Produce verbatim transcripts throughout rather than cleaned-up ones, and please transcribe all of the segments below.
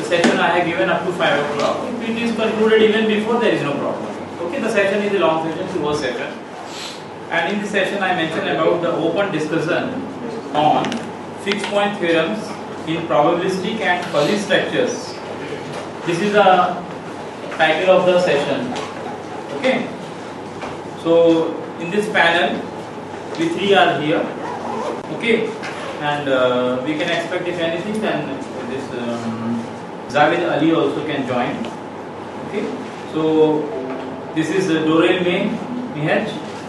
session I have given up to five o'clock. If it is concluded even before, there is no problem. Okay, the session is a long session, two-hour session. And in this session, I mentioned about the open discussion on fixed point theorems in probabilistic and fuzzy structures. This is the title of the session. Okay. So in this panel, we three are here. Okay, and uh, we can expect, if anything, then this um, Javed Ali also can join. Okay, so this is uh, Dorel May, Mihaj,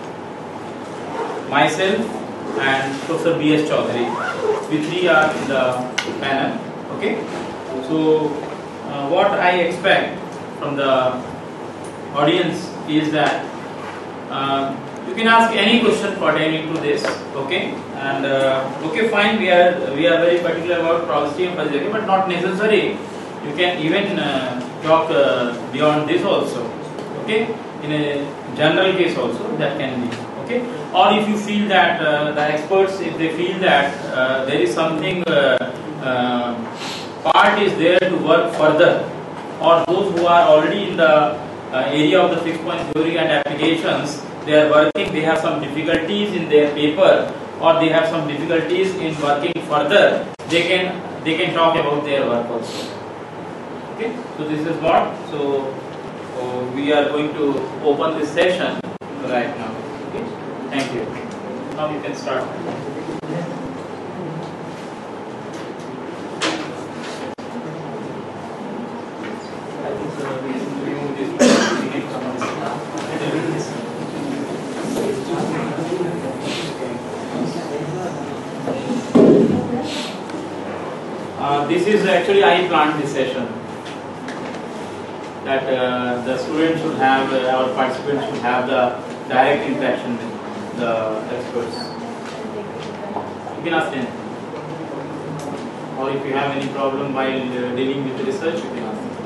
myself, and Professor B S Chaudhary. We three are in the panel. Okay, so uh, what I expect from the audience is that uh, you can ask any question pertaining to this. Okay, and uh, okay, fine. We are we are very particular about probability and fuzzy, but not necessary. You can even uh, talk uh, beyond this also. Okay, in a general case also that can be. Okay, or if you feel that uh, the experts, if they feel that uh, there is something uh, uh, part is there to work further, or those who are already in the uh, area of the fixed point theory and applications, they are working, they have some difficulties in their paper, or they have some difficulties in working further, they can they can talk about their work also. Okay, so this is what. So uh, we are going to open this session right now. Okay, thank you. Now you can start. Uh, this is actually I planned this session, that uh, the students should have, uh, our participants should have the direct interaction with the experts. You can ask them, or if you have any problem while uh, dealing with the research, you can ask them.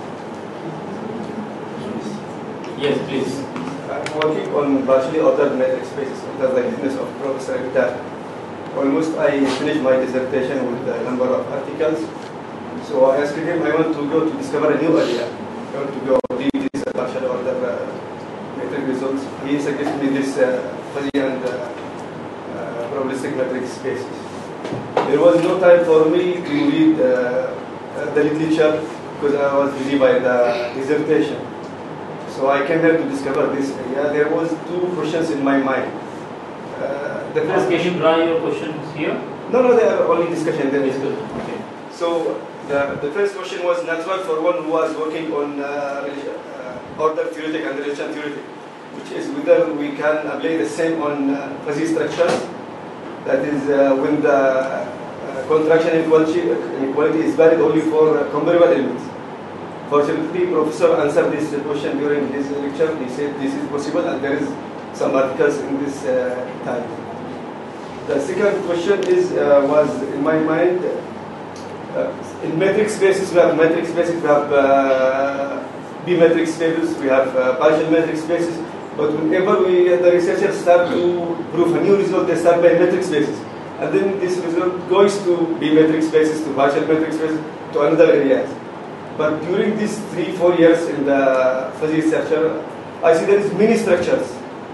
Yes, please. I'm working on partially ordered metric spaces under the business of Professor Akhtar. Almost I finished my dissertation with a number of articles. So I asked him, I want to go to discover a new area. I want to go do this uh, partial order uh, metric results. He suggested me this uh, fuzzy and uh, uh, probabilistic metric spaces. There was no time for me to read uh, the literature because I was busy by the dissertation. So I came here to discover this area. There was two questions in my mind. Uh, the first Can you draw your questions here? No, no, they are only discussion. There is good. Okay. So the, the first question was natural for one who was working on uh, uh, order theoretic and relation theoretic, which is whether we can apply the same on uh, fuzzy structures. That is uh, when the uh, contraction inequality, inequality is valid only for uh, comparable elements. Fortunately, Professor answered this question during his lecture. He said this is possible, and there is some articles in this uh, time. The second question is uh, was in my mind. Uh, in metric spaces, we have metric spaces, we have uh, B-metric spaces, we have uh, partial metric spaces. But whenever we, the researchers start to prove a new result, they start by metric spaces, and then this result goes to B-metric spaces, to partial metric spaces, to another areas. But during these three, four years in the fuzzy structure, I see there is many structures.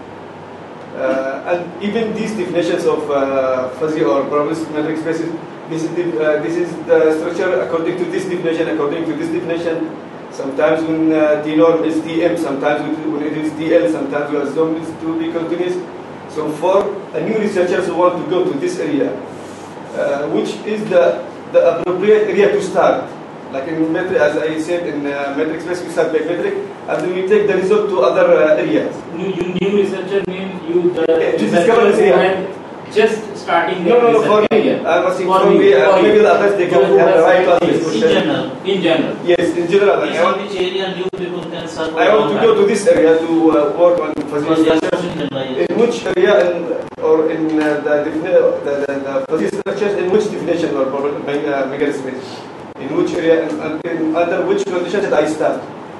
Uh, and even these definitions of uh, fuzzy or probabilistic metric spaces, this is, the, uh, this is the structure according to this definition, according to this definition. Sometimes when uh, T norm is T M, sometimes when it is T L, sometimes we assume it to be continuous. So for a new researchers who want to go to this area, uh, which is the, the appropriate area to start? Like in metric, as I said, in uh, metric space, we start by metric, and then we take the result to other uh, areas. New, you new researcher means you the Yeah, to discover this area. Just starting. No, no, no, for me, area. I was saying For for you, me, uh, for maybe you. the others, they Those can who have the have right to ask studied this in question. general, in general. Yes, in general. Based I want, on which area new people can serve? I want to go to this area to uh, work on fuzzy Because they are structures. pushing them by In which area, in, or in uh, the, defini- the, the, the fuzzy structures, in which definition or problem, uh, megaspace? In which area, and, and in, under which conditions did I start?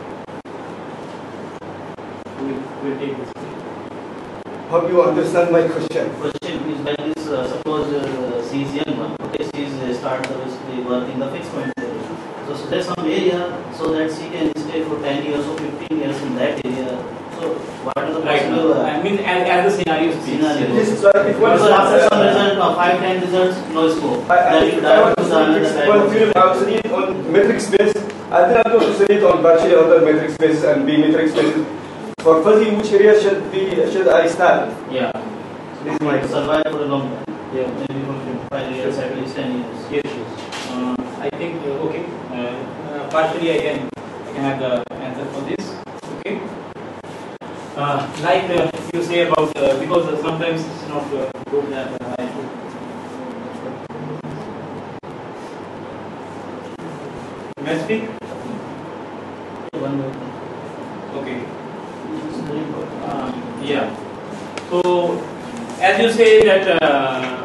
We'll, we'll take this. Hope you understand my question. question is like this, uh, suppose uh, C is young one, okay, C is uh, start the basically work in the fixed point theory. So there's some area so that she can stay for ten years or fifteen years in that area. So what are the Right. possible uh, I mean, as, as the scenario speaks. scenario? This is why if one Because after some uh, result, uh, five, ten results, no scope. I, I, Then you I divert want to to the another study type one of field, I will study on metric space. I think I'm going to study it on partially other metric spaces and B metric spaces. For fuzzy, which area should be should I start? Yeah. This is my to survive for a long time. Yeah. Maybe for five years, at least ten years. Yes, yes. Uh, I think, uh, okay, uh, uh, partially I can, I can have the answer for this, okay. Uh, like uh, you say about, uh, because uh, sometimes it's not uh, good that uh, I should. May I speak? One more. Okay. It's very important. Uh, yeah. So, as you say that uh,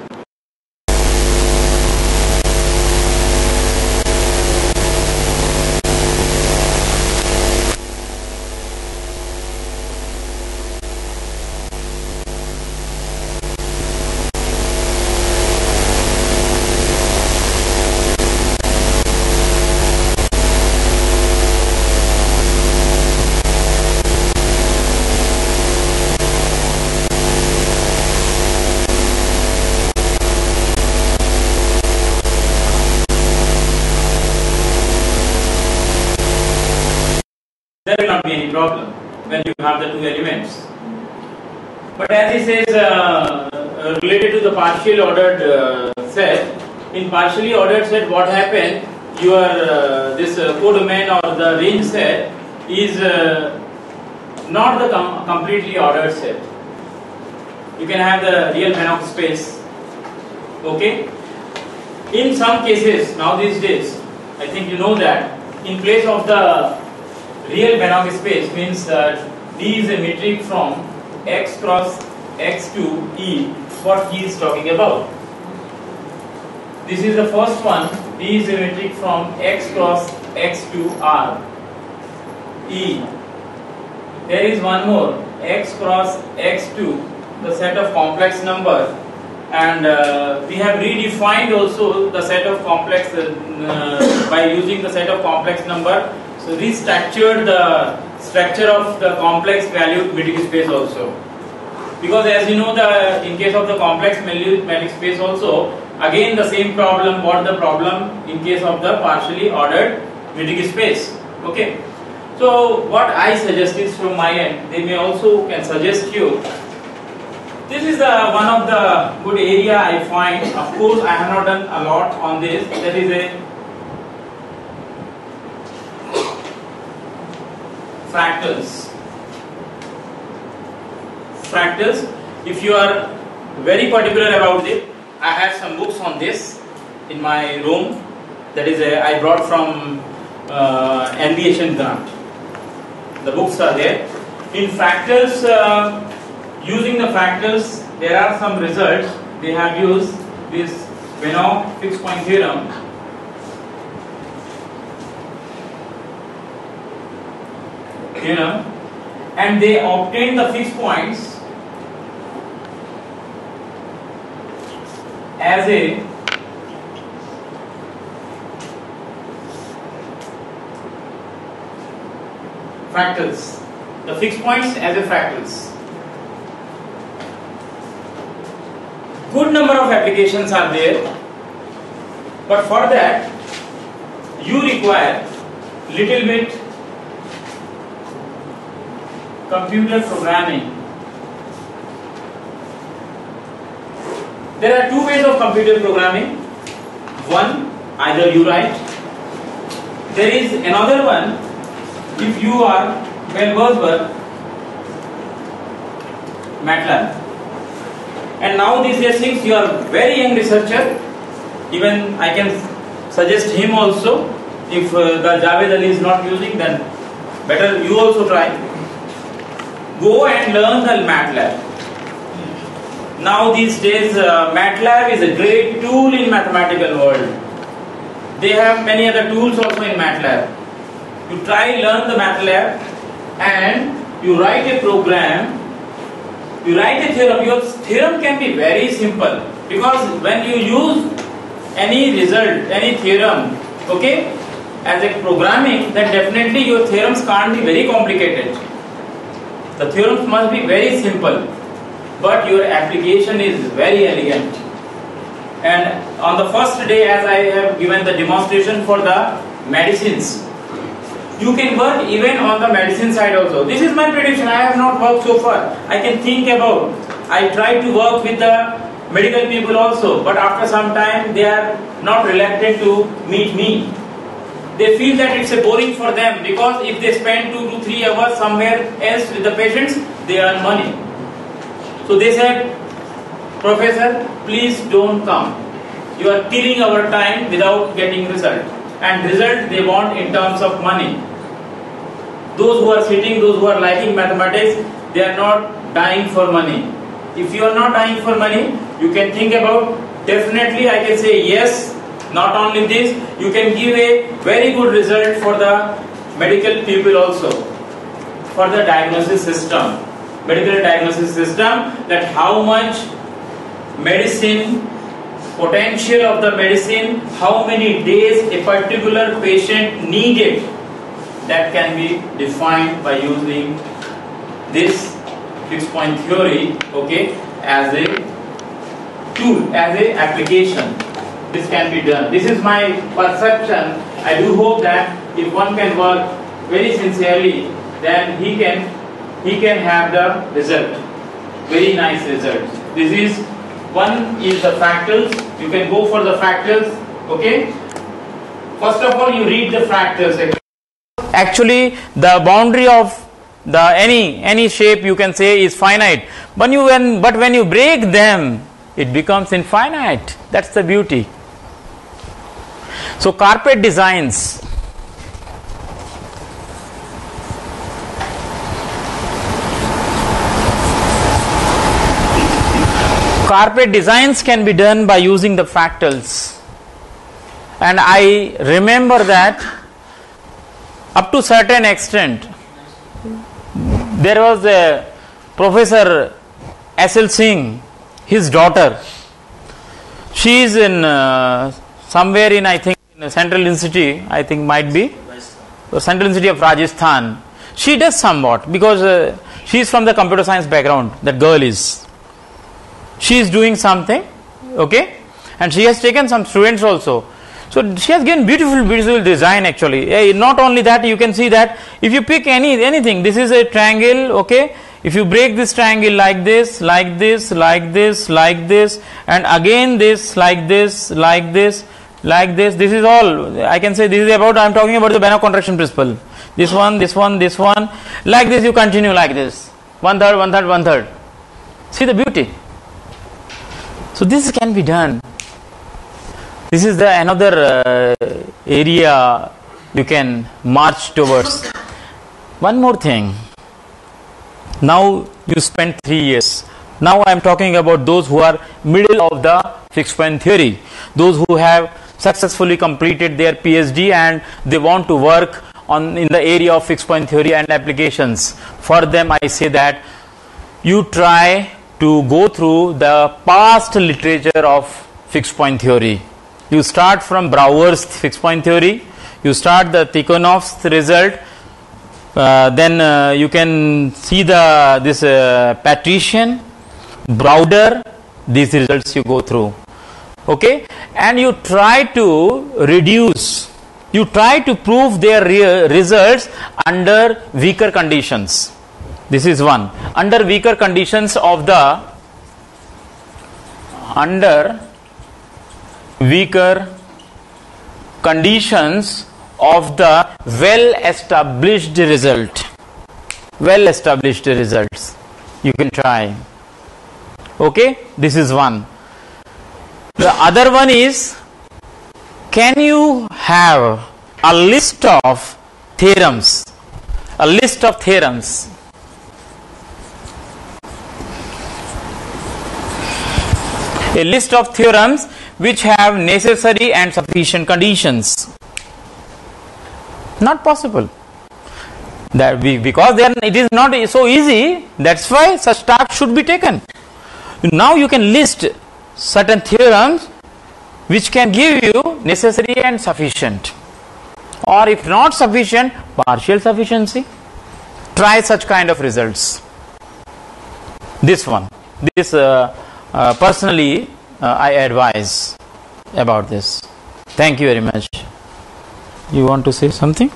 there will not be any problem when you have the two elements. But as he says, uh, uh, related to the partially ordered uh, set, in partially ordered set, what happened? Your uh, this uh, codomain or the range set is uh, not the com completely ordered set. You can have the real Banach space. Okay. In some cases, now these days, I think you know that in place of the real Banach space means that D is a metric from X cross X to E, what he is talking about. This is the first one, D is a metric from X cross X to R, E. There is one more, X cross X to the set of complex number, and uh, we have redefined also the set of complex uh, by using the set of complex number. So restructured the structure of the complex valued metric space also, because as you know, the in case of the complex valued metric space also, again the same problem. What the problem in case of the partially ordered metric space? Okay. So what I suggest is from my end, they may also can suggest you. This is the one of the good area I find. Of course, I have not done a lot on this. That is a fractals. Fractals. If you are very particular about it, I have some books on this in my room. That is a, I brought from uh, N B H N grant. The books are there. In fractals, uh, using the fractals, there are some results. They have used this Banach fixed point theorem. Theorem, and they obtain the fixed points as a fractals. The fixed points as a fractals. Good number of applications are there, but for that you require little bit computer programming. There are two ways of computer programming. One, either you write. There is another one, if you are well versed with MATLAB. And now these days, since you are very young researcher, even I can suggest him also. If uh, the Javed Ali is not using, then better you also try. Go and learn the MATLAB. Now these days, uh, MATLAB is a great tool in mathematical world. They have many other tools also in MATLAB. You try learn the MATLAB and you write a program. You write a theorem. Your theorem can be very simple, because when you use any result, any theorem, okay, as a programming, then definitely your theorems can't be very complicated. The theorems must be very simple, but your application is very elegant. And on the first day, as I have given the demonstration for the medicines, you can work even on the medicine side also. This is my prediction. I have not worked so far. I can think about. I try to work with the medical people also, but after some time they are not reluctant to meet me. They feel that it's a boring for them, because if they spend two to three hours somewhere else with the patients, they earn money. So they said, Professor, please don't come. You are killing our time without getting result. And result they want in terms of money. Those who are sitting, those who are liking mathematics, they are not dying for money. If you are not dying for money, you can think about, definitely I can say yes. Not only this, you can give a very good result for the medical people also, for the diagnosis system, medical diagnosis system, that how much medicine, potential of the medicine, how many days a particular patient needed, that can be defined by using this fixed point theory, okay, as a tool, as a application. This can be done. This is my perception. I do hope that if one can work very sincerely, then he can he can have the result. Very nice results. This is one is the fractals. You can go for the fractals. Okay. First of all, you read the fractals. Actually, the boundary of the any any shape you can say is finite. But you when but when you break them, it becomes infinite. That's the beauty. So carpet designs. Carpet designs can be done by using the fractals. And I remember that up to certain extent, there was a Professor S L Singh, his daughter. She is in uh, somewhere in, I think, in a Central Institute, I think might be the Central Institute of Rajasthan. She does somewhat, because uh, she is from the computer science background, that girl is. She is doing something, okay, and she has taken some students also. So she has given beautiful, beautiful design actually. Eh, not only that, you can see that if you pick any anything, this is a triangle, okay. If you break this triangle like this, like this, like this, like this, and again this, like this, like this, like this, this is all, I can say this is about, I am talking about the Banach contraction principle. This one, this one, this one, like this you continue like this. One third, one third, one third. See the beauty. So this can be done. This is the another uh, area you can march towards. One more thing. Now you spend three years. Now I am talking about those who are middle of the fixed point theory. Those who have successfully completed their PhD and they want to work on in the area of fixed point theory and applications. For them I say that you try to go through the past literature of fixed point theory. You start from Brouwer's fixed point theory. You start the Tikhonov's result. Uh, then uh, you can see the this uh, Patrician, Browder, these results you go through, okay, and you try to reduce, you try to prove their re results under weaker conditions. This is one. Under weaker conditions of the under weaker conditions of the well established result, well established results you can try, okay. This is one. The other one is, can you have a list of theorems, a list of theorems, a list of theorems which have necessary and sufficient conditions. Not possible. That we, because they are, it is not so easy. That's why such tasks should be taken. Now you can list certain theorems which can give you necessary and sufficient. or if not sufficient, partial sufficiency. Try such kind of results. This one, this uh, uh, personally uh, I advise about this. Thank you very much. You want to say something?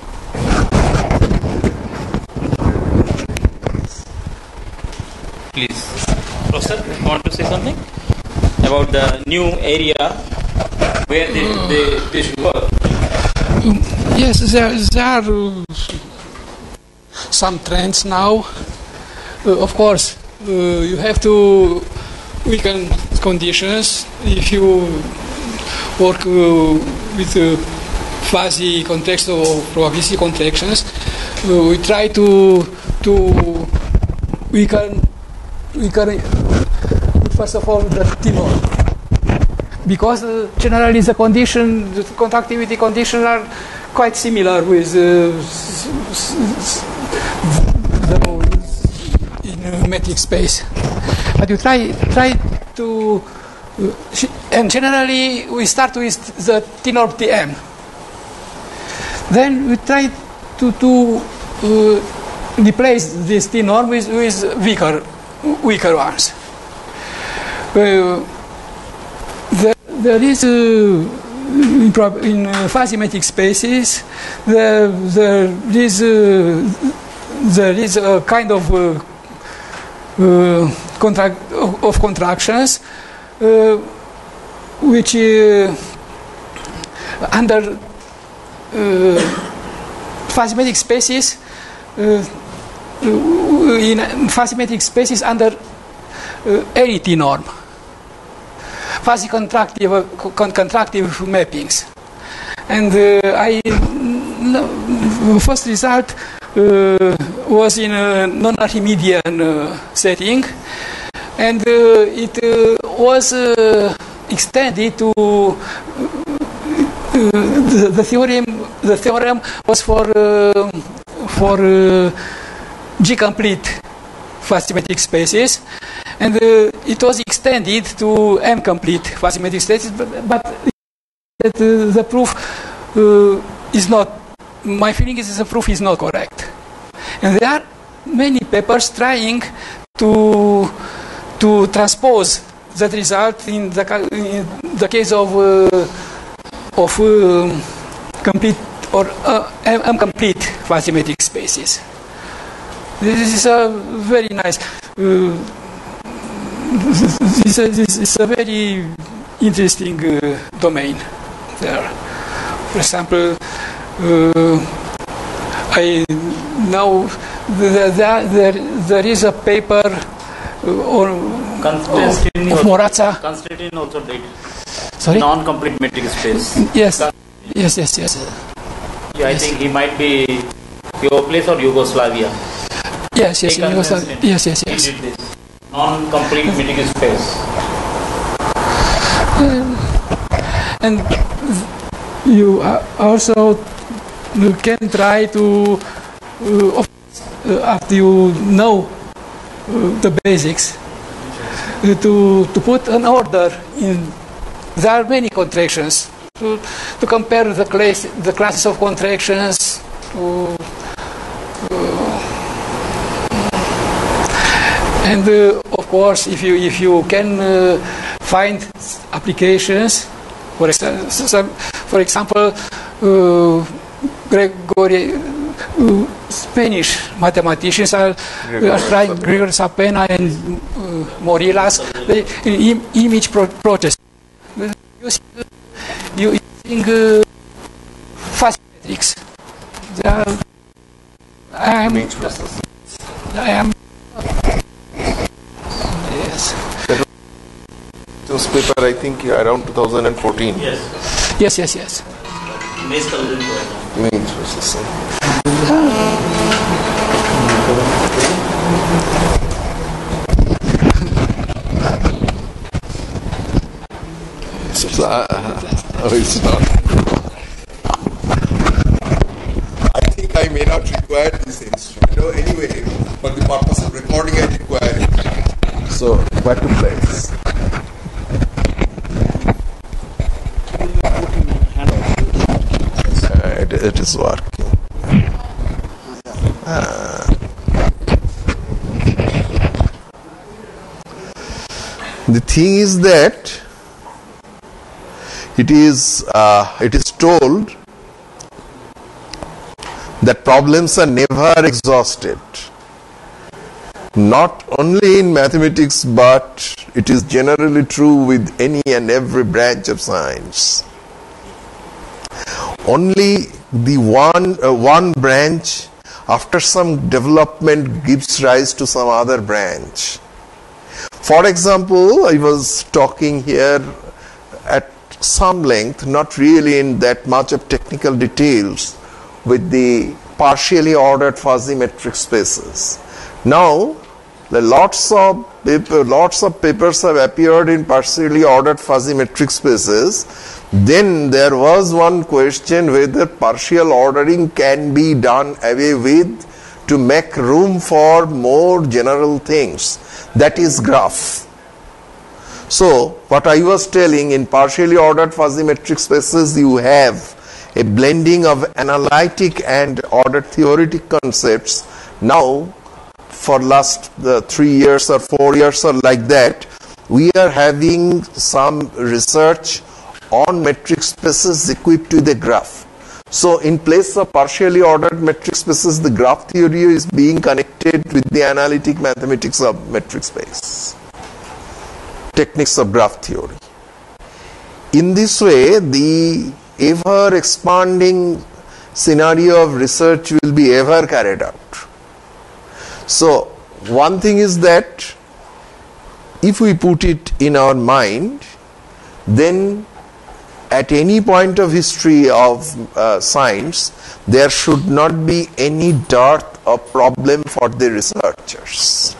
Please, Professor, you want to say something about the new area where they, they, they should work? Yes, there, there are uh, some trends now. Uh, of course, uh, you have to weaken conditions if you work uh, with uh, fuzzy context or probability contractions. Uh, we try to to weaken weaken first of all the T norm, because uh, generally the condition, the conductivity conditions are quite similar with uh, s- s- the, in a metric space. But you try try to, uh, and generally we start with the T norm T M. Then we try to to uh, replace this T norm with, with weaker weaker ones. Uh, there, there is uh, in, prob- in uh, fuzzy metric spaces there, there is uh, there is a kind of uh, uh, contract of contractions uh, which uh, under uh, fuzzy metric spaces uh, in fuzzy metric spaces under uh, any T norm. Fuzzy contractive, uh, con- contractive mappings. And uh, I, no, first result uh, was in a non-Archimedean uh, setting, and uh, it uh, was uh, extended to uh, the, the theorem. The theorem was for uh, for uh, G-complete fuzzy metric spaces. And uh, it was extended to M-complete fuzzy metric spaces, but, but that, uh, the proof uh, is not, my feeling is the proof is not correct. And there are many papers trying to to transpose that result in the, in the case of uh, of uh, complete or uh, M-complete fuzzy metric spaces. This is a very nice. Uh, This is a very interesting uh, domain there. For example, uh, I know there, there, there is a paper uh, on Constantine of Morazza. Constantine also did. Sorry? Non-complete metric space. Yes, yes, yes, yes. Yeah, I Yes. think he might be your place or Yugoslavia. Yes, yes, He yes, Constantine. yes, yes, He yes. did this. Non-complete metric space. And you uh, also can try to, uh, of- uh, after you know uh, the basics, uh, to to put an order in. There are many contractions to, to compare the class the classes of contractions. To, And uh, of course, if you if you can uh, find applications, for example, for example, uh, Gregory, uh, Spanish mathematicians are, are trying Gregor Sapena and uh, Morillas the im- image pro- process using, uh, using uh, fuzzy metrics. They are, I am, I am. Yes. This paper, I think, around two thousand fourteen. Yes. Yes, yes, yes. Base thousand. Image processing. So, uh, oh, it's not. I think I may not require this instrument. No, anyway, for the purpose of recording, I require it. So, where to place? Uh, it, it is working. Uh, the thing is that it is uh, it is told that problems are never exhausted, not only in mathematics, but it is generally true with any and every branch of science. Only the one uh, one branch after some development gives rise to some other branch. For example, I was talking here at some length, not really in that much of technical details, with the partially ordered fuzzy metric spaces. Now, the lots of paper, lots of papers have appeared in partially ordered fuzzy metric spaces. Then there was one question whether partial ordering can be done away with to make room for more general things, that is graph. So, what I was telling, in partially ordered fuzzy metric spaces you have a blending of analytic and ordered theoretic concepts. Now, for last uh, three years or four years or like that, we are having some research on metric spaces equipped with a graph. So, in place of partially ordered metric spaces, the graph theory is being connected with the analytic mathematics of metric space, techniques of graph theory. In this way, the ever expanding scenario of research will be ever carried out. So, one thing is that if we put it in our mind, then at any point of history of uh, science, there should not be any dearth of problem for the researchers.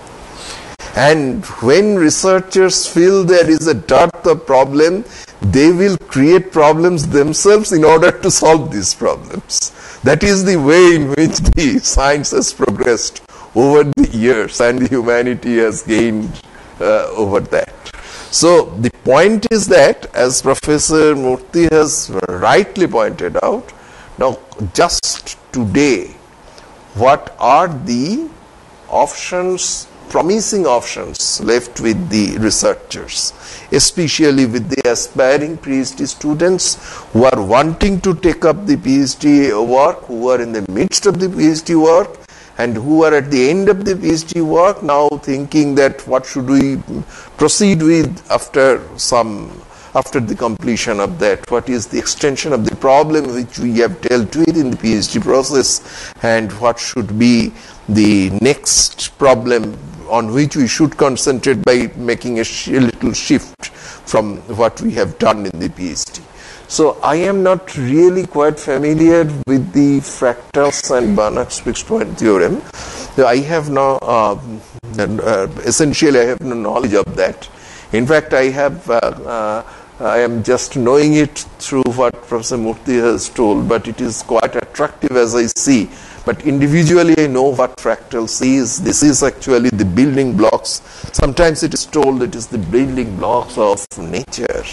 And when researchers feel there is a dearth of problem, they will create problems themselves in order to solve these problems. That is the way in which the science has progressed over the years, and the humanity has gained uh, over that. So the point is that, as Professor Murthy has rightly pointed out, now just today, what are the options, promising options left with the researchers, especially with the aspiring PhD students who are wanting to take up the PhD work, who are in the midst of the PhD work, and who are at the end of the PhD work now thinking that what should we proceed with after some after the completion of that, what is the extension of the problem which we have dealt with in the PhD process, and what should be the next problem on which we should concentrate by making a, sh- a little shift from what we have done in the PhD. So I am not really quite familiar with the fractals and Banach's fixed point theorem. So I have no, uh, uh, essentially I have no knowledge of that. In fact, I have, uh, uh, I am just knowing it through what Professor Murthy has told, but it is quite attractive as I see. But individually I know what fractals is. This is actually the building blocks. Sometimes it is told it is the building blocks of nature.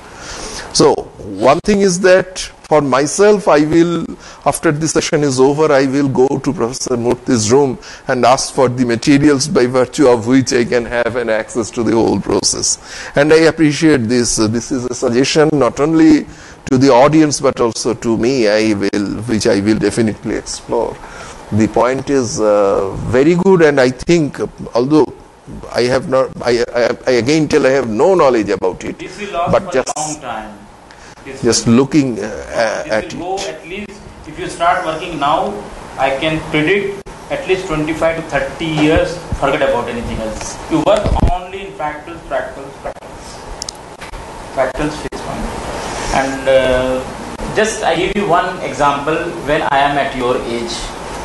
So, one thing is that for myself, I will, after this session is over, I will go to Professor Murthy's room and ask for the materials by virtue of which I can have an access to the whole process. And I appreciate this. Uh, this is a suggestion not only to the audience but also to me, I will, which I will definitely explore. The point is uh, very good, and I think, although I have not, I, I, I again tell I have no knowledge about it, This will last but for just a long time. This just will, looking uh, this at will it. go at least, if you start working now, I can predict at least twenty-five to thirty years, forget about anything else. You work only in fractals, fractals, fractals. Fractals fixed point. And uh, just I give you one example when I am at your age.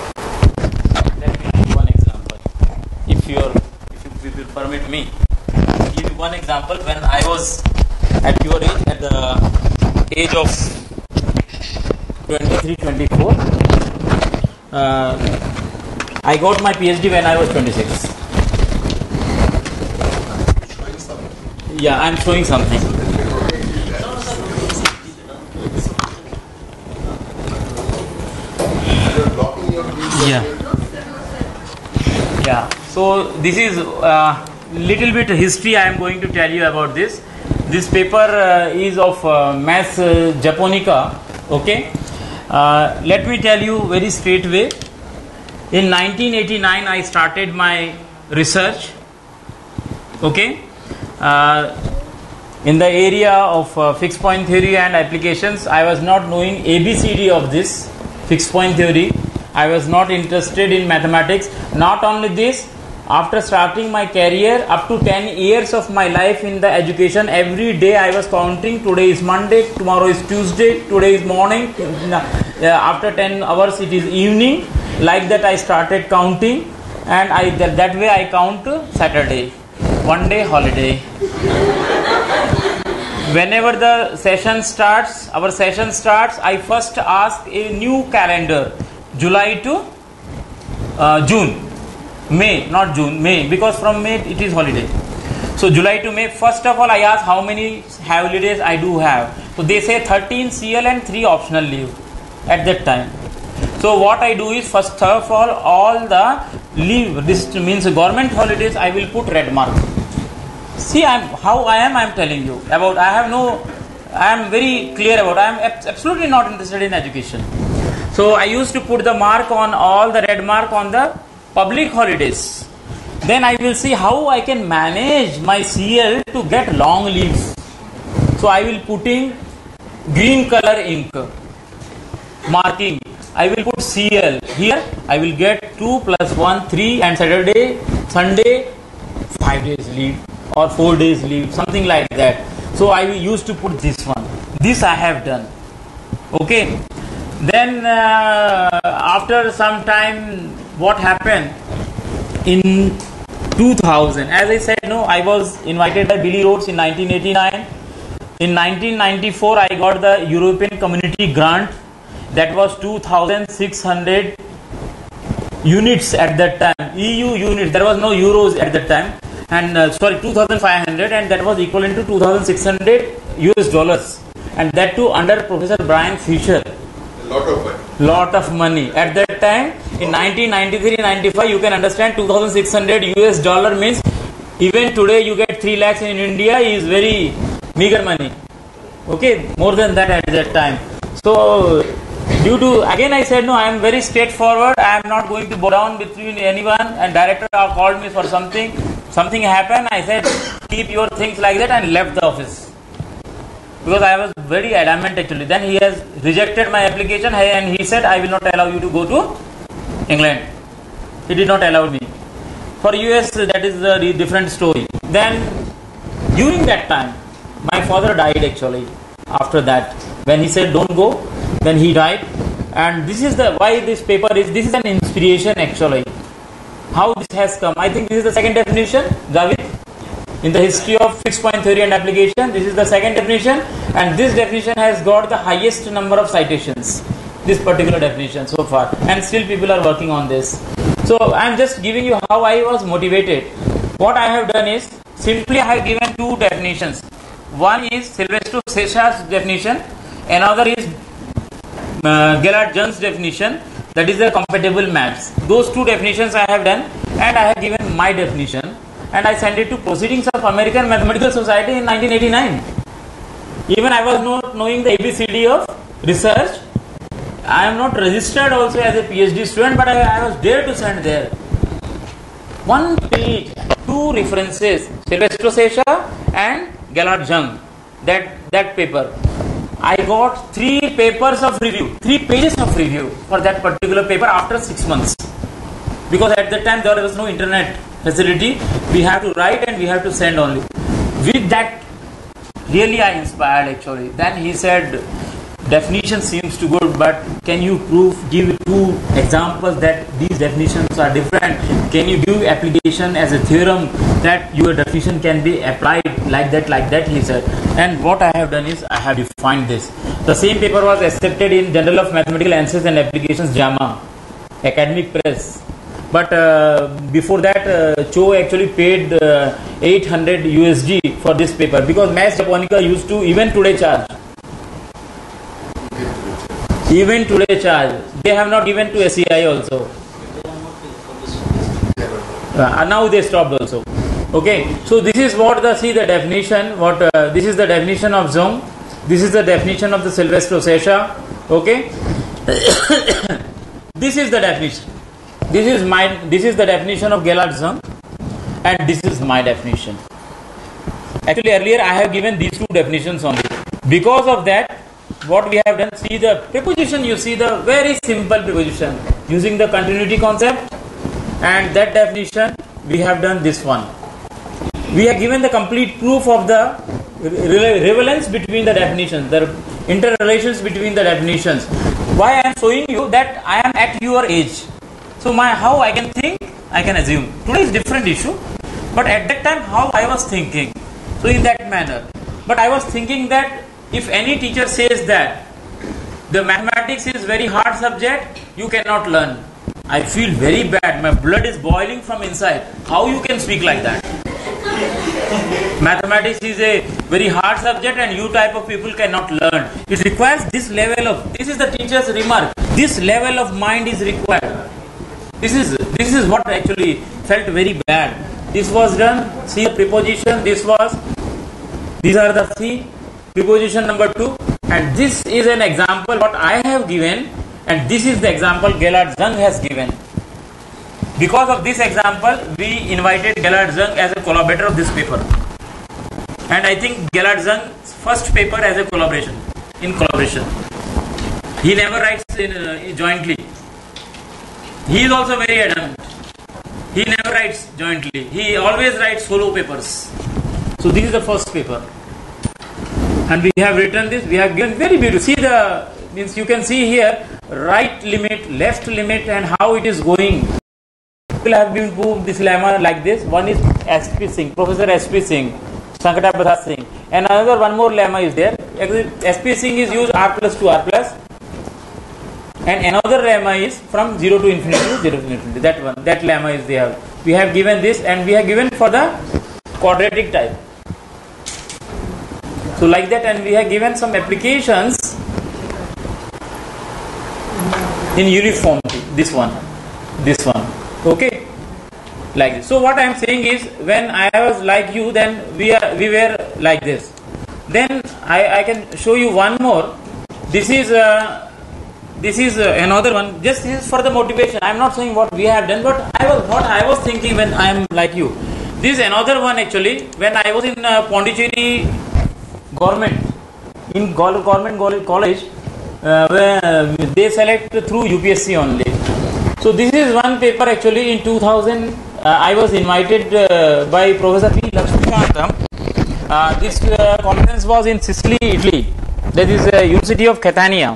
Let me give you one example. If you're, if you will permit me, I'll give you one example when I was at your age, at the age of twenty-three, twenty-four. Uh, I got my PhD when I was twenty-six. Yeah, I'm showing something. Yeah. Yeah. So this is uh, little bit history I am going to tell you about this. This paper uh, is of uh, Mass uh, Japonica. Okay. Uh, let me tell you very straight way. In nineteen eighty-nine, I started my research. Okay. Uh, in the area of uh, fixed point theory and applications, I was not knowing A B C D of this fixed point theory. I was not interested in mathematics. Not only this, after starting my career, up to ten years of my life in the education, every day I was counting. Today is Monday, tomorrow is Tuesday, today is morning, uh, after ten hours it is evening. Like that I started counting, and I that, that way I count Saturday, one day holiday. Whenever the session starts, our session starts, I first ask a new calendar, July to uh, June. May, not June, May, because from May it is holiday. So July to May, first of all I ask how many holidays I do have. So they say thirteen C L and three optional leave at that time. So what I do is, first of all, all the leave, this means government holidays, I will put red mark. See, I am how I am, I am telling you about, I have no, I am very clear about, I am absolutely not interested in education. So I used to put the mark on all the red mark on the public holidays. Then I will see how I can manage my C L to get long leaves. So I will put in green color ink, marking. I will put C L here. I will get two plus one, three, and Saturday, Sunday, five days leave or four days leave, something like that. So I used to put this one. This I have done. Okay. Then uh, after some time, what happened in two thousand? As I said, no, I was invited by Billy Rhodes in nineteen eighty-nine. In nineteen ninety-four, I got the European Community Grant. That was two thousand six hundred units at that time. E U units. There was no euros at that time. And uh, sorry, two thousand five hundred, and that was equivalent to two thousand six hundred U S dollars. And that too under Professor Brian Fisher. Lot of money. Lot of money. At that time, in nineteen ninety-three ninety-five, you can understand two thousand six hundred U S dollar means, even today you get three lakhs in India is very meager money. Okay, more than that at that time. So, due to, again I said no, I am very straightforward, I am not going to bow down between anyone, and director called me for something, something happened, I said keep your things like that, and left the office. Because I was very adamant actually. Then he has rejected my application, and he said I will not allow you to go to England. He did not allow me. For U S that is a different story. Then during that time, my father died actually. After that, when he said don't go, then he died. And this is the why this paper is, this is an inspiration actually. How this has come. I think this is the second definition, Javed. In the history of fixed point theory and application, this is the second definition, and this definition has got the highest number of citations, this particular definition so far, and still people are working on this. So I am just giving you how I was motivated. What I have done is, simply I have given two definitions. One is Silvestro Sesha's definition, another is uh, Gellert-Jones definition, that is the compatible maps. Those two definitions I have done, and I have given my definition. And I sent it to Proceedings of American Mathematical Society in nineteen eighty-nine. Even I was not knowing the A B C D of research. I am not registered also as a PhD student, but I, I was there to send there. One page, two references, Silvestro Sesha and Gellert-Jones, that, that paper. I got three papers of review, three pages of review for that particular paper after six months. Because at that time there was no internet facility, we have to write and we have to send only. With that, really I inspired actually. Then he said, definition seems too good, but can you prove, give two examples that these definitions are different? Can you give application as a theorem that your definition can be applied like that, like that, he said. And what I have done is, I have defined this. The same paper was accepted in Journal of Mathematical Answers and Applications, JAMA, Academic Press. But uh, before that, uh, Cho actually paid uh, eight hundred U S D for this paper, because Mass Japonica used to even today charge. Even today charge. They have not given to S C I also. Uh, now they stopped also. Okay. So this is what the see the definition. What uh, this is the definition of Zung. This is the definition of the Sylvester Sesha. Okay. This is the definition. This is my. This is the definition of Gellert Zung, and this is my definition. Actually, earlier I have given these two definitions only. Because of that, what we have done, see the preposition, you see the very simple preposition using the continuity concept, and that definition we have done this one. We have given the complete proof of the relevance between the definitions, the interrelations between the definitions. Why I am showing you that I am at your age. So my how I can think, I can assume. Today is different issue, but at that time how I was thinking. So in that manner. But I was thinking that if any teacher says that the mathematics is very hard subject, you cannot learn. I feel very bad. My blood is boiling from inside. How you can speak like that? Mathematics is a very hard subject and you type of people cannot learn. It requires this level of, this is the teacher's remark, this level of mind is required. This is, this is what actually felt very bad. This was done, see the preposition, this was, these are the three, preposition number two, and this is an example what I have given, and this is the example Gellert Zung has given. Because of this example, we invited Gellert Zung as a collaborator of this paper. And I think Gellert Zung's first paper as a collaboration, in collaboration. He never writes in, uh, jointly. He is also very adamant. He never writes jointly. He always writes solo papers. So this is the first paper. And we have written this, we have given very beautiful. See the, means you can see here, right limit, left limit and how it is going. People have been proved this lemma like this. One is S P Singh, Professor S P Singh, Sankata Pradhat Singh. And another one more lemma is there. S P Singh is used R plus to R plus. And another lemma is from zero to infinity to zero to infinity. That one, that lemma is there. We have given this and we have given for the quadratic type. So like that, and we have given some applications in uniformity. This one, this one. Okay, like this. So what I am saying is, when I was like you, then we are we were like this. Then I, I can show you one more. This is uh, this is uh, another one. Just this is for the motivation. I am not saying what we have done, but I was what I was thinking when I am like you. This is another one actually. When I was in uh, Pondicherry government, in government college, uh, where they select through U P S C only. So this is one paper actually in two thousand. Uh, I was invited uh, by Professor P. Lakshmikantam. Uh, this uh, conference was in Sicily, Italy. That is uh, University of Catania.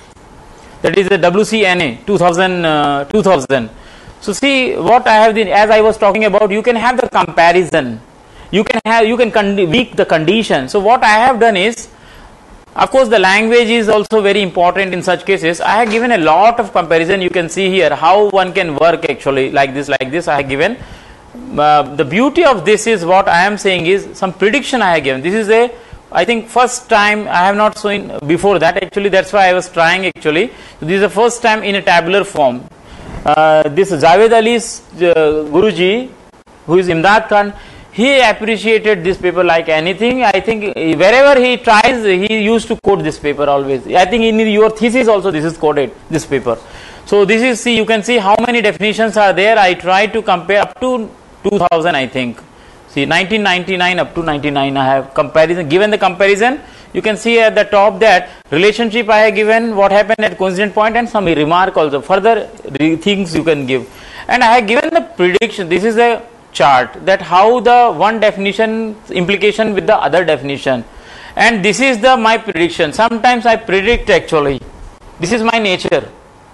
That is the W C N A two thousand. Uh, two thousand. So see what I have been, as I was talking about, you can have the comparison. You can have, you can con- weak the condition. So what I have done is, of course the language is also very important in such cases. I have given a lot of comparison. You can see here how one can work actually like this, like this I have given. Uh, the beauty of this is what I am saying is some prediction I have given. This is a, I think first time I have not seen before that actually, that's why I was trying actually. So this is the first time in a tabular form. Uh, this Javed Ali's uh, Guruji, who is Imdad Khan, he appreciated this paper like anything. I think wherever he tries, he used to quote this paper always. I think in your thesis also this is quoted, this paper. So this is, see, you can see how many definitions are there. I tried to compare up to two thousand, I think. See, nineteen ninety-nine up to ninety-nine, I have comparison. Given the comparison, you can see at the top that relationship I have given, what happened at coincident point, and some remark also. Further things you can give. And I have given the prediction. This is a chart that how the one definition implication with the other definition, and this is the my prediction. Sometimes I predict actually. This is my nature.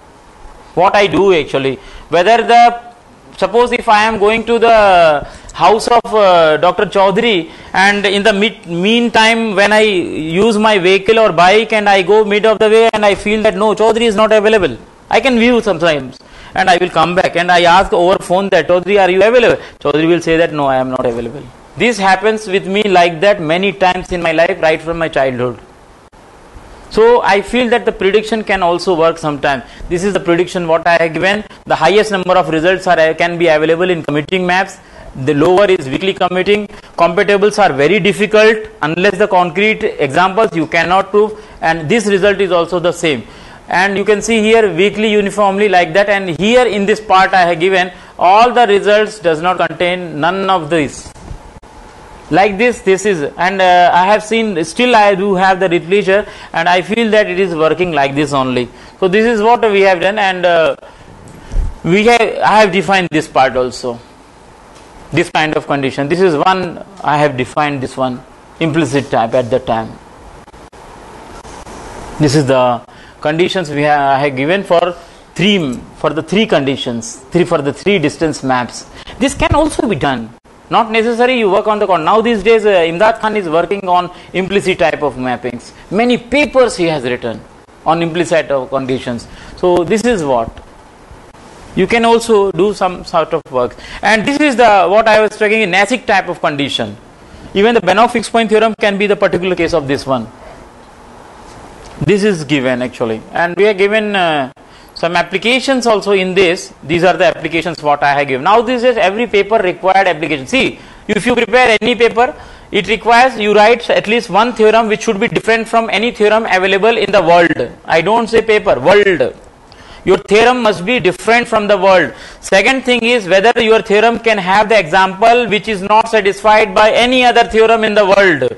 What I do actually, whether the, suppose if I am going to the house of uh, Doctor Chaudhary, and in the mid, meantime when I use my vehicle or bike and I go mid of the way and I feel that no, Chaudhary is not available, I can view sometimes. And I will come back and I ask over phone that, Chaudhary, are you available? Chaudhary will say that no, I am not available. This happens with me like that many times in my life, right from my childhood. So I feel that the prediction can also work sometime. This is the prediction what I have given. The highest number of results are can be available in commuting maps. The lower is weakly commuting. Computables are very difficult unless the concrete examples you cannot prove, and this result is also the same. And you can see here weakly uniformly like that, and here in this part I have given all the results does not contain none of this. Like this, this is, and uh, I have seen, still I do have the literature, and I feel that it is working like this only. So this is what we have done, and uh, we have, I have defined this part also. This kind of condition. This is one, I have defined this one, implicit type at that time. This is the conditions we have, I have given for three, for the three conditions, three for the three distance maps. This can also be done. Not necessary you work on the con. Now these days uh, Imdad Khan is working on implicit type of mappings. Many papers he has written on implicit of conditions. So this is what you can also do some sort of work. And this is the what I was talking in Nassik type of condition. Even the Banach fixed point theorem can be the particular case of this one. This is given actually, and we are given uh, some applications also in this. These are the applications what I have given. Now this is every paper required application. See, if you prepare any paper, it requires you write at least one theorem which should be different from any theorem available in the world. I don't say paper, world. Your theorem must be different from the world. Second thing is whether your theorem can have the example which is not satisfied by any other theorem in the world.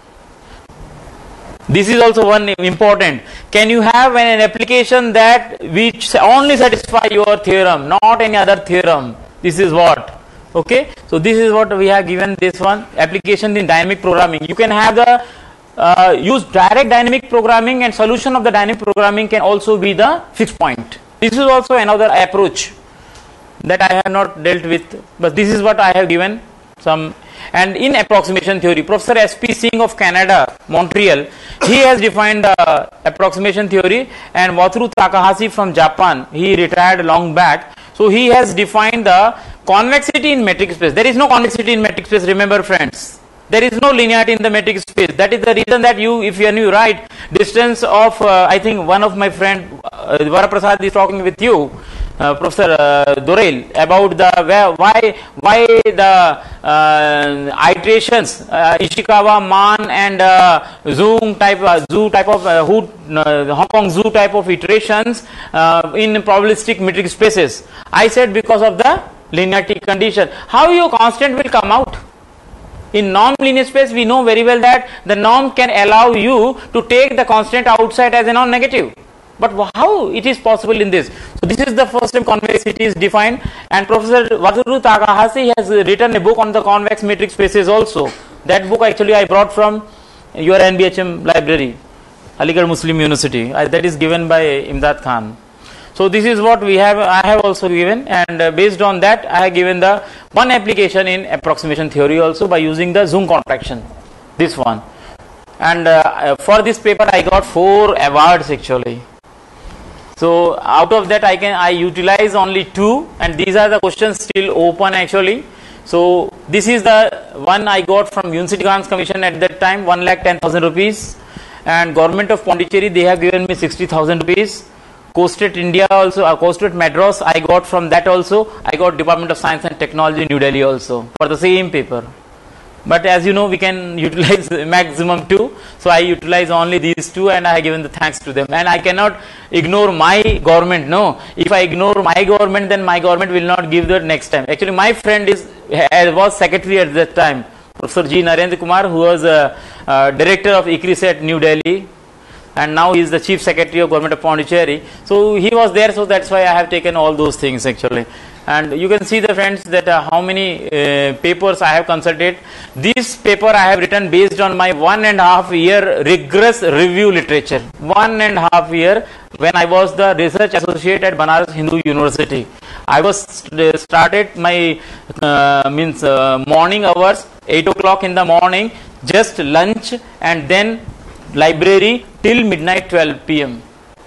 This is also one important. Can you have an application that which only satisfy your theorem, not any other theorem? This is what. Okay. So this is what we have given this one. Application in dynamic programming. You can have the uh, use direct dynamic programming, and solution of the dynamic programming can also be the fixed point. This is also another approach that I have not dealt with, but this is what I have given some. And in approximation theory, Professor S P Singh of Canada, Montreal, he has defined the approximation theory, and Wataru Takahashi from Japan, he retired long back. So he has defined the convexity in metric space. There is no convexity in metric space, remember friends. There is no linearity in the metric space. That is the reason that you, if you, you write distance of, uh, I think one of my friend, uh, Varaprasad is talking with you, Uh, Professor uh, Dorel, about the where, why why the uh, iterations uh, Ishikawa, Man, and uh, Zoom type uh, Zoo type of uh, who, uh, Hong Kong Zoo type of iterations uh, in probabilistic metric spaces. I said because of the linearity condition. How your constant will come out? In non-linear space, we know very well that the norm can allow you to take the constant outside as a non-negative. But how it is possible in this? So this is the first time convexity is defined, and Professor Wataru Takahashi has written a book on the convex metric spaces also. That book actually I brought from your N B H M library, Aligarh Muslim University. I, that is given by Imdad Khan. So this is what we have, I have also given, and uh, based on that I have given the one application in approximation theory also by using the Zoom contraction, this one. And uh, for this paper I got four awards actually. So out of that I can I utilize only two, and these are the questions still open actually. So this is the one I got from University Grants Commission at that time, one lakh ten thousand rupees, and Government of Pondicherry they have given me sixty thousand rupees. Coastal India also, uh, Coastal Madras I got from that also. I got Department of Science and Technology New Delhi also for the same paper. But as you know, we can utilize maximum two, so I utilize only these two, and I have given the thanks to them. And I cannot ignore my government. No, if I ignore my government, then my government will not give that next time. Actually, my friend is was secretary at that time, Professor G. Narendra Kumar, who was a, a director of ICRISAT New Delhi, and now he is the chief secretary of Government of Pondicherry. So he was there, so that's why I have taken all those things actually. And you can see the friends that uh, how many uh, papers I have consulted. This paper I have written based on my one and a half year rigorous review literature. One and a half year when I was the research associate at Banaras Hindu University. I was st started my uh, means uh, morning hours, eight o'clock in the morning, just lunch and then library till midnight twelve P M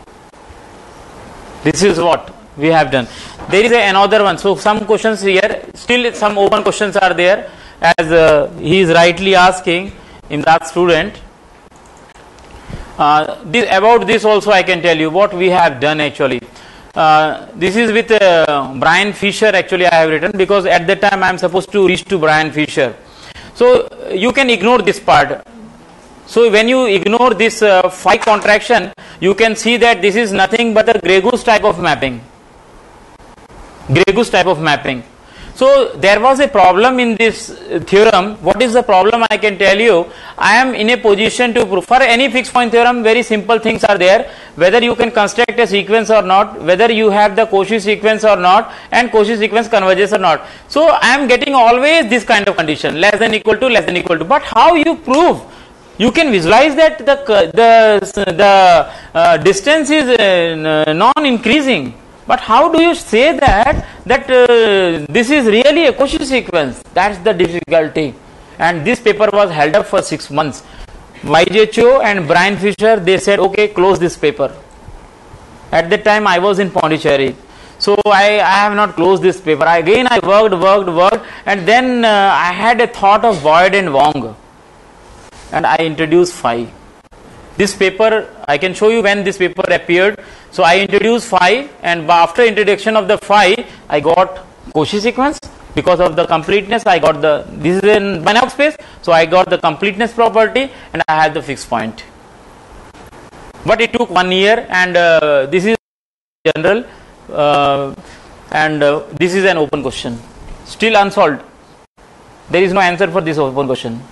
This is what we have done. There is a, another one. So some questions here, still some open questions are there, as uh, he is rightly asking in that student. Uh, this, about this also I can tell you what we have done actually. Uh, this is with uh, Brian Fisher actually I have written, because at that time I am supposed to reach to Brian Fisher. So you can ignore this part. So when you ignore this uh, phi contraction, you can see that this is nothing but a Grey Goose type of mapping. Grey Goose type of mapping. So there was a problem in this theorem. What is the problem? I can tell you. I am in a position to prove. For any fixed point theorem, very simple things are there. Whether you can construct a sequence or not, whether you have the Cauchy sequence or not, and Cauchy sequence converges or not. So I am getting always this kind of condition, less than equal to, less than equal to. But how you prove? You can visualize that the the the uh, distance is uh, non-increasing. But how do you say that that uh, this is really a Cauchy sequence? That's the difficulty. And this paper was held up for six months. Y J Cho and Brian Fisher, they said, okay, close this paper. At that time, I was in Pondicherry. So I, I have not closed this paper. Again, I worked, worked, worked. And then uh, I had a thought of Boyd and Wong. And I introduced phi. This paper, I can show you when this paper appeared. So I introduced phi, and after introduction of the phi, I got Cauchy sequence. Because of the completeness, I got the, this is in Banach space, so I got the completeness property, and I had the fixed point. But it took one year, and uh, this is general, uh, and uh, this is an open question, still unsolved. There is no answer for this open question.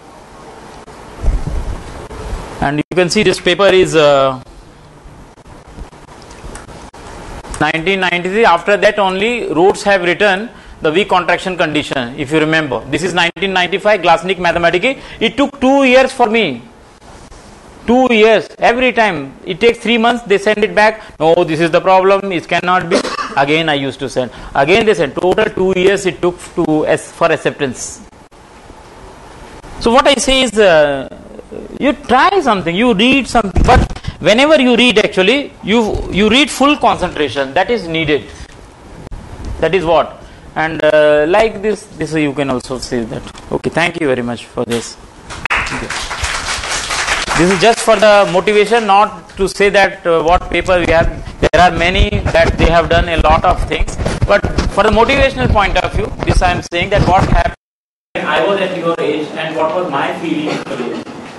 And you can see this paper is uh, nineteen ninety-three. After that only Rhodes have written the weak contraction condition, if you remember. This is nineteen ninety-five, Glasnik Mathematica. It took two years for me. Two years. Every time. It takes three months, they send it back. No, this is the problem, it cannot be. Again I used to send. Again they send. Total two years it took to for acceptance. So what I say is, uh, you try something, you read something, but whenever you read actually, you you read full concentration, that is needed. That is what. And uh, like this, this you can also say that. Okay, thank you very much for this. Okay. This is just for the motivation, not to say that uh, what paper we have. There are many that they have done a lot of things, but for the motivational point of view, this I am saying that what happened when I was at your age and what was my feeling today.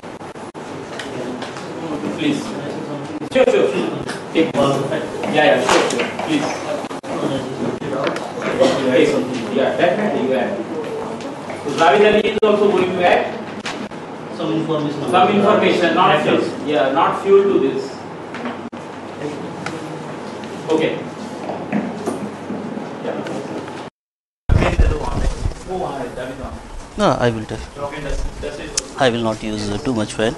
Please. Sure, sure. Take yeah, yeah, sure, sure. Please. Yeah, definitely you add. So Zavid Ali is also going to add some information. Some information, not fuel. Yeah, not fuel to this. Okay. No, I will tell. I will not use uh, too much fan.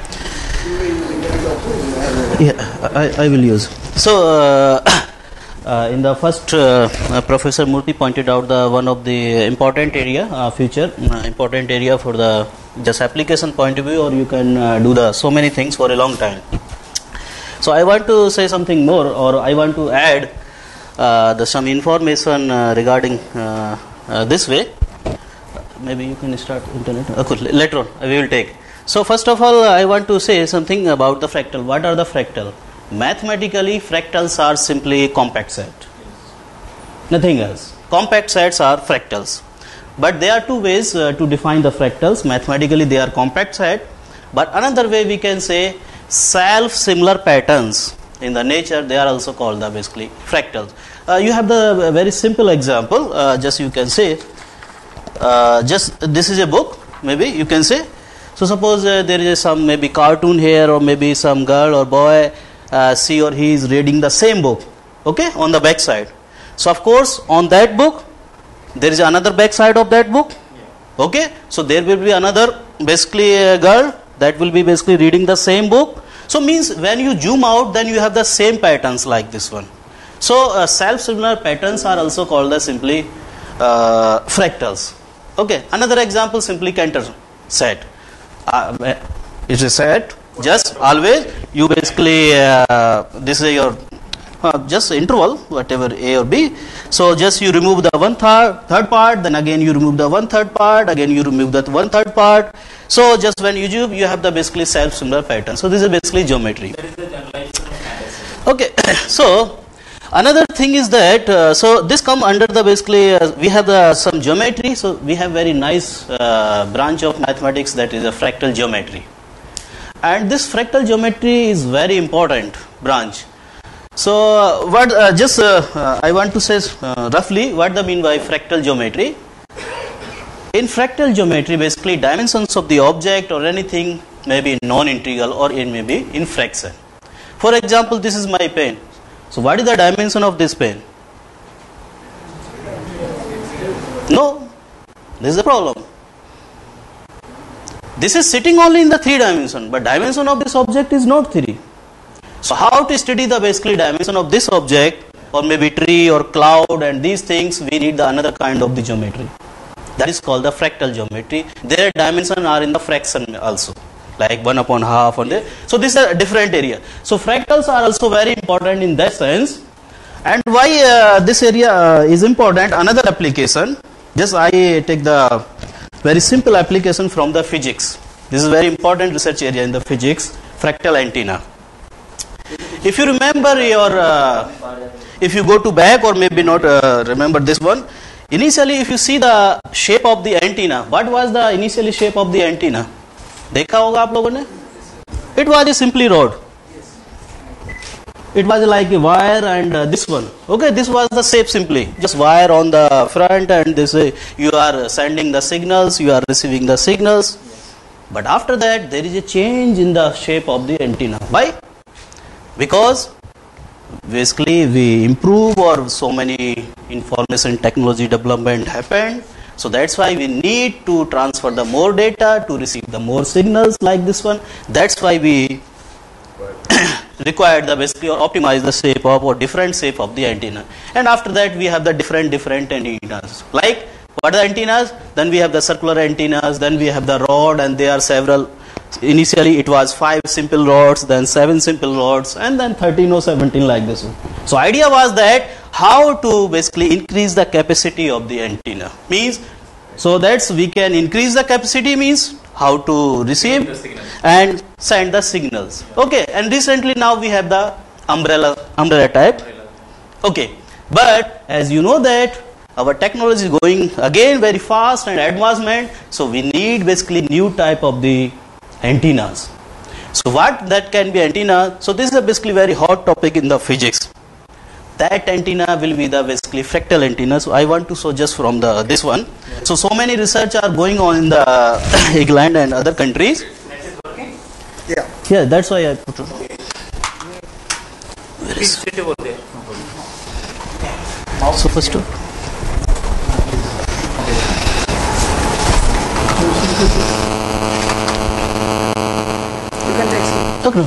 Yeah, I, I will use. So, uh, uh, in the first, uh, uh, Professor Murthy pointed out the one of the important area, uh, future uh, important area for the just application point of view, or you can uh, do the so many things for a long time. So, I want to say something more, or I want to add uh, the some information uh, regarding uh, uh, this way. Maybe you can start internet. Okay, later on we will take. So first of all, I want to say something about the fractal. What are the fractal? Mathematically, fractals are simply compact set. Nothing else. Compact sets are fractals. But there are two ways uh, to define the fractals. Mathematically, they are compact set. But another way we can say self-similar patterns in the nature, they are also called the basically fractals. Uh, you have the very simple example. Uh, just you can say, uh, just this is a book. Maybe you can say. So suppose uh, there is some maybe cartoon here, or maybe some girl or boy, uh, she or he is reading the same book, okay, on the back side. So of course on that book there is another back side of that book, okay. So there will be another basically a girl that will be basically reading the same book. So means when you zoom out, then you have the same patterns like this one. So uh, self-similar patterns are also called as simply uh, fractals, okay. Another example, simply Cantor set. Uh, it's a set, just always you basically uh, this is your uh, just interval, whatever A or B. So just you remove the one third, third part, then again you remove the one third part, again you remove that one third part. So just when you do, you have the basically self-similar pattern. So this is basically geometry. That is the generalization of fantasy. Okay, so another thing is that, uh, so this come under the basically, uh, we have the some geometry, so we have very nice uh, branch of mathematics, that is a fractal geometry. And this fractal geometry is very important branch. So uh, what uh, just uh, uh, I want to say uh, roughly what the mean by fractal geometry. In fractal geometry, basically dimensions of the object or anything may be non-integral or it may be in fraction. For example, this is my pen. So what is the dimension of this pen? No, this is the problem. This is sitting only in the three dimension, but dimension of this object is not three. So how to study the basically dimension of this object, or maybe tree or cloud and these things, we need the another kind of the geometry. That is called the fractal geometry. Their dimensions are in the fraction also, like one upon half on there. So this is a different area. So fractals are also very important in that sense. And why uh, this area uh, is important, another application, just I take the very simple application from the physics. This is very important research area in the physics, fractal antenna. If you remember your, uh, if you go to back or maybe not uh, remember this one, initially if you see the shape of the antenna, what was the initially shape of the antenna? देखा होगा आप लोगों ने? It was a simply rod. It was like a wire and uh, this one. Okay, this was the shape simply. Just wire on the front and this way you are sending the signals, you are receiving the signals. But after that there is a change in the shape of the antenna. Why? Because basically we improve or so many information technology development happened. So that's why we need to transfer the more data to receive the more signals like this one. That's why we required the basically or optimize the shape of or different shape of the antenna. And after that we have the different different antennas. Like what are the antennas? Then we have the circular antennas, then we have the rod, and there are several. Initially it was five simple rods, then seven simple rods, and then thirteen or seventeen like this one. So idea was that how to basically increase the capacity of the antenna. Means, so that's we can increase the capacity means how to receive and send the signals. Okay, and recently now we have the umbrella umbrella type. Okay, but as you know that our technology is going again very fast and advancement, so we need basically new type of the antennas. So what that can be antenna? So this is a basically very hot topic in the physics. That antenna will be the basically fractal antenna. So I want to show just from the this one. So so many research are going on in the England and other countries. That is working? Yeah. Yeah, that's why I put it. Where Please is sit over there. so first to You can take some. okay.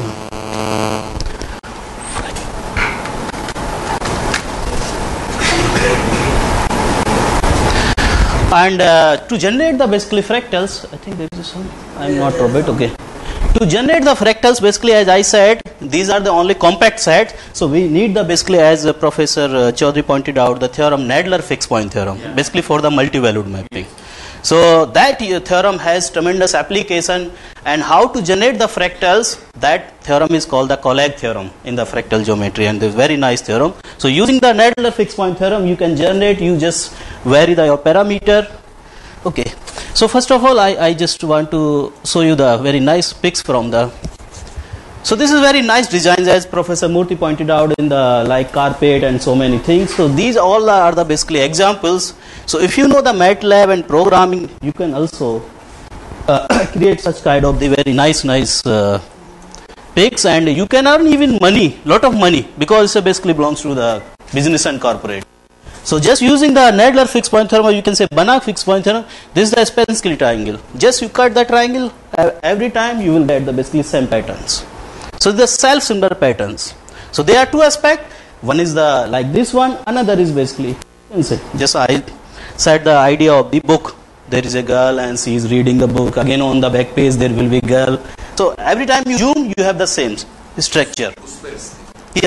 And uh, to generate the basically fractals, I think there is some, I am not Robert, okay. To generate the fractals, basically as I said, these are the only compact sets. So we need the basically, as uh, Professor uh, Chaudhary pointed out, the theorem, Nadler fixed point theorem, yeah. Basically for the multi-valued mapping. So that uh, theorem has tremendous application, and how to generate the fractals, that theorem is called the Collag theorem in the fractal geometry, and this very nice theorem. So using the Nadler fixed point theorem, you can generate, you just vary the your parameter. Okay, so first of all I, I just want to show you the very nice pics from the, so this is very nice designs as Professor Murthy pointed out in the like carpet and so many things. So these all are the basically examples. So if you know the MATLAB and programming, you can also uh, create such kind of the very nice nice uh, pics, and you can earn even money, lot of money, because it basically belongs to the business and corporate. So just using the Nadler fixed point theorem, or you can say Banach fixed point theorem, this is the Spensky triangle. Just you cut the triangle, every time you will get the basically same patterns. So the self-similar patterns. So there are two aspects. One is the like this one, another is basically, just I said the idea of the book. There is a girl and she is reading the book. Again on the back page there will be girl. So every time you zoom, you have the same structure. Yeah.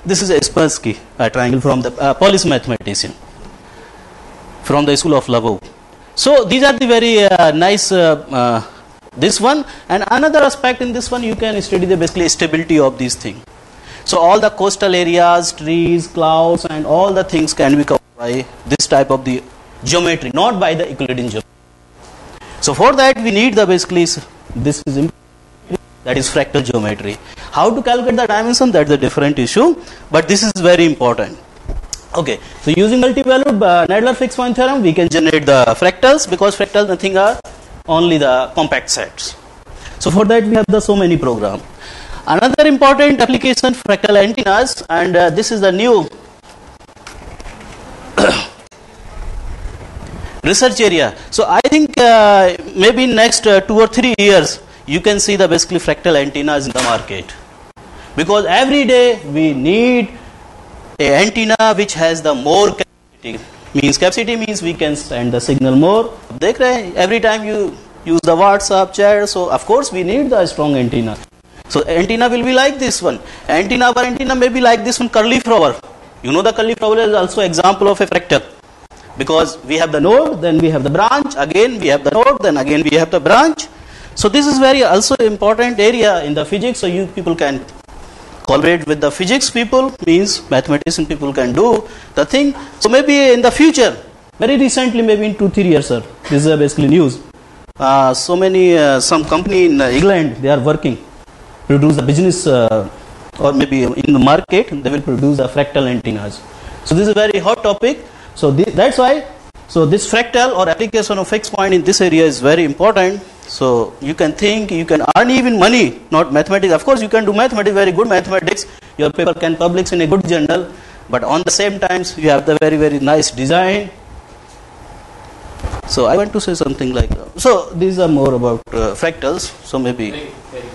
This is a Kaspersky uh, triangle from the uh, Polish mathematician from the school of Lvov. So these are the very uh, nice uh, uh, this one, and another aspect in this one you can study the basically stability of these things. So all the coastal areas, trees, clouds, and all the things can be covered by this type of the geometry, not by the Euclidean geometry. So for that we need the basically this is that is fractal geometry. How to calculate the dimension, that's a different issue, but this is very important. Okay, so using multi-valued uh, Nadler fixed point theorem, we can generate the fractals, because fractals nothing are only the compact sets. So for that we have the so many programs. Another important application, fractal antennas, and uh, this is the new research area. So I think uh, maybe in next uh, two or three years you can see the basically fractal antennas in the market, because every day we need a antenna which has the more capacity. Means capacity means we can send the signal more. Every time you use the WhatsApp chat, so of course we need the strong antenna. So antenna will be like this one. Antenna per antenna may be like this one, curly flower. You know the curly flower is also example of a fractal, because we have the node, then we have the branch, again we have the node, then again we have the branch. So this is very also important area in the physics, so you people can collaborate with the physics people, means mathematician people can do the thing. So maybe in the future, very recently, maybe in two, three years, sir, this is basically news. Uh, so many, uh, some company in uh, England, they are working, produce a business uh, or maybe in the market, they will produce the fractal antennas. So this is a very hot topic. So this, that's why, so this fractal or application of fixed point in this area is very important. So you can think, you can earn even money, not mathematics. Of course, you can do mathematics, very good mathematics. Your paper can publish in a good journal, but on the same times, you have the very, very nice design. So I want to say something like that. So these are more about uh, fractals. So maybe. Very, very.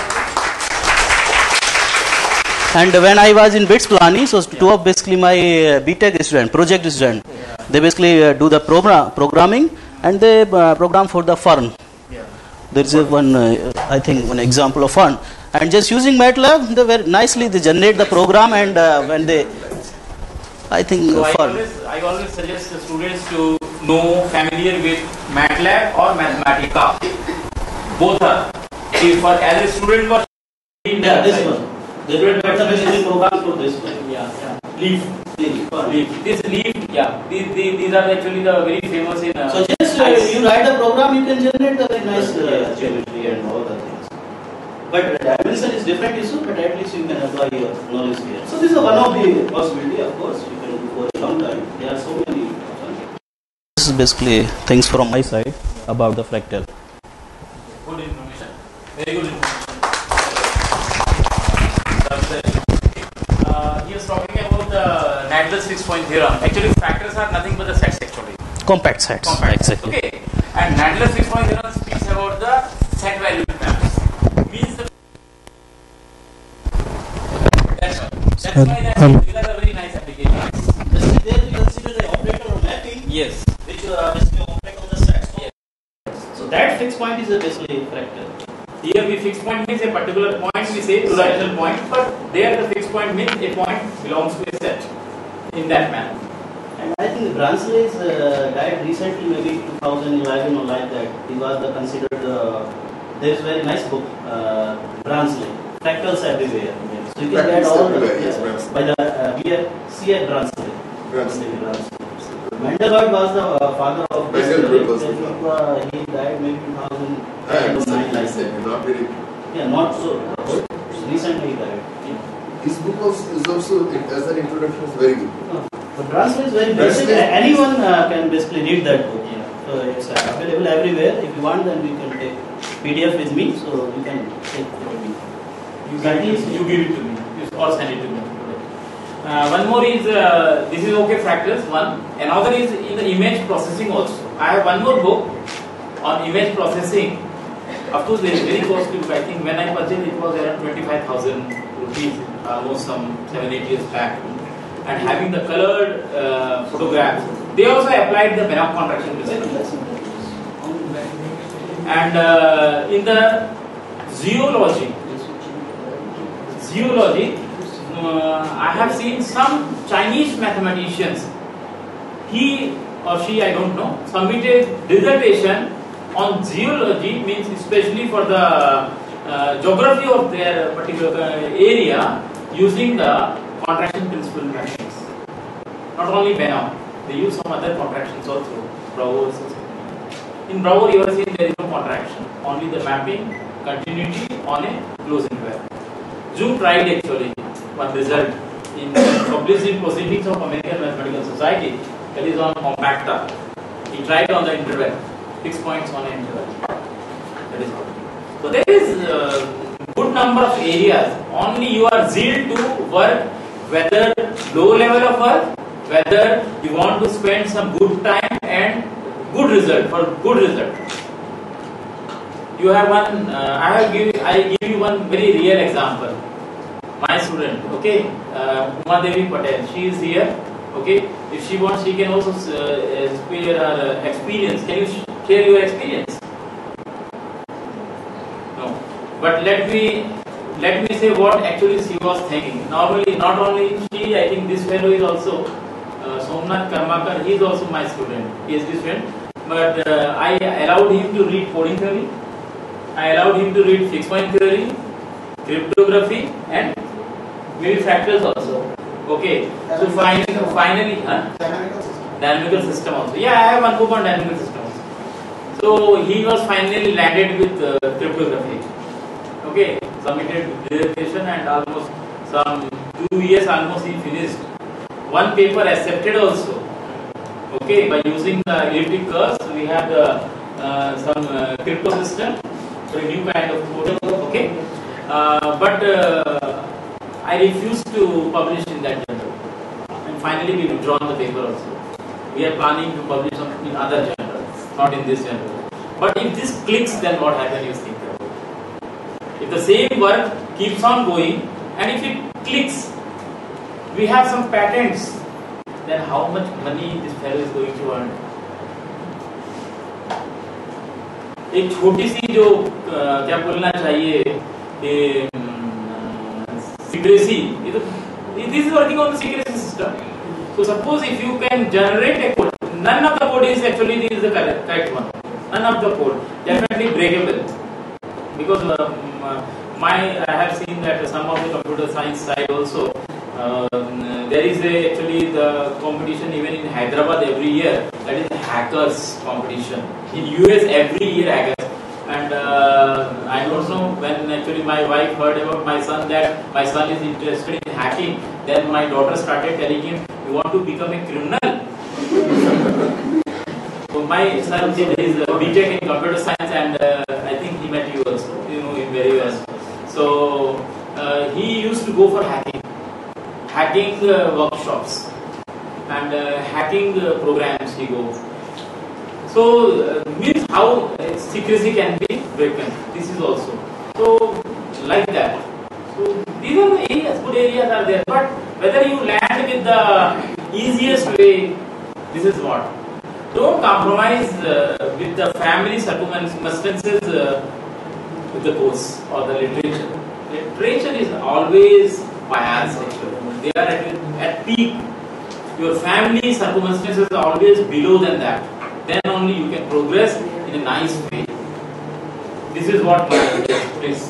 And when I was in BITS planning, so two of basically my uh, B Tech student, project student, yeah. They basically uh, do the program, programming, and they uh, program for the firm. There is a one, uh, I think, one example of one, and just using MATLAB, they very nicely they generate the program, and uh, when they, I think, so uh, I for always, I always suggest the students to know familiar with MATLAB or Mathematica. Both are. If for as a student, for yeah, this one, they will basically program for this one. Yeah, yeah. Leaf, leaf, leaf. This leaf, yeah. These, these, these are actually the very famous in. Uh, so just uh, you write the program, you can generate the very nice uh, geometry and all the things. But the dimension is different issue, but at least you can apply your knowledge here. So this is one of the possibility. Of course, you can do for a long time. There are so many. This is basically things from my side about the fractal. Good information. Very good information. Uh, he was talking about the Nadler's fixed point theorem. Actually, fractals are nothing but the sets actually. Compact sets. Compact exactly. sets. Okay. And Nadler's fixed point theorem speaks about the set value maps. Means the that's why. That's why that um, these are the very nice applications. Basically, there we consider the operator of mapping. Yes. Which uh, basically operate on the sets. Yes. So that fixed point is a basically fractal. Here we fixed point means a particular point, we say two-dimensional point, but there the fixed point means a point belongs to a set in that manner. And I think Bransley's uh, died recently, maybe two thousand eleven or like that. He was the considered. Uh, there is a very nice book, uh, Bransley, Fractals Everywhere. Yes. So you can get all the yes, uh, by the uh, here C F Bransley. Bransley. Mandelbrot was the uh, father of this theory. Uh, he died maybe two thousand nine, like that. Not very. Yeah, not so. Recently he died. His book also is also, as an introduction, is very good. No. But Bransley is very basic. Bransley- Anyone uh, can basically read that book. Yeah. So it's uh, available everywhere. If you want, then we can take P D F with me. So you can take it from me. You, can, you give it to me, you or send it to me. Uh, one more is, uh, this is okay fractals, one. Another is in the image processing also. I have one more book on image processing. Of course, they are very costly book. I think when I purchased it was around twenty-five thousand rupees, almost some seven, eight years back. And having the colored uh, photographs, they also applied the Banach contraction principle. And uh, in the zoology, zoology, uh, I have seen some Chinese mathematicians, he or she, I don't know, submitted dissertation on geology, means especially for the uh, geography of their particular area, using the contraction principle matrix. Not only Banach, they use some other contractions also. Bravo. In Bravo, you have seen there is no contraction, only the mapping continuity on a closed interval. Zoom tried actually one result in published in Proceedings of American Mathematical Society, that is on compacta. He tried on the interval, six points on an interval. That is all. So there is a good number of areas. Only you are zealed to work, whether low level of work, whether you want to spend some good time and good result for good result. You have one. Uh, I have give. I give you one very real example. My student, okay, uh, Uma Devi Patel. She is here. Okay, if she wants, she can also uh, share her uh, experience. Can you sh share your experience? No. But let me let me say what actually she was thinking. Normally, not only she, I think this fellow is also uh, Somnath Karmakar. He is also my student. He is this student. But uh, I allowed him to read coding theory. I allowed him to read fixed point theory, cryptography, and maybe factors also. Okay. So finally, finally, huh? Dynamical system. Dynamical system also. Yeah, I have one book on dynamical system also. So he was finally landed with uh, cryptography. Okay, submitted dissertation and almost some two years almost he finished. One paper accepted also. Okay, by using the elliptic curves, we have the uh, some uh, crypto system, so a new kind of coding. Okay, uh, but uh, I refused to publish in that journal, and finally we withdrawn the paper also. We are planning to publish in other journals, not in this journal. But if this clicks, then what happens? You think about it. If the same work keeps on going, and if it clicks, we have some patents. Then how much money this fellow is going to earn? एक छोटी सी जो क्या बोलना चाहिए कि secrecy, this is working on the secrecy system. So suppose if you can generate a code, none of the code is actually this is the correct, correct one. None of the code definitely breakable, because um, my I have seen that some of the computer science side also. Uh, there is a, actually the competition even in Hyderabad every year, that is the hackers competition. In U S every year hackers, and uh, I don't know, when actually my wife heard about my son that my son is interested in hacking, then my daughter started telling him, you want to become a criminal? So my son did his uh, B Tech in computer science, and uh, I think he met you also, you know him very well. So uh, he used to go for hacking. Hacking uh, workshops and uh, hacking uh, programs he goes. So uh, means how uh, secrecy can be broken. This is also so like that. So these are the areas, good areas are there. But whether you land with the easiest way, this is what. Don't compromise uh, with the family circumstances uh, with the course or the literature. Literature is always biased. They are at, at peak. Your family circumstances are always below than that. Then only you can progress in a nice way. This is what my please.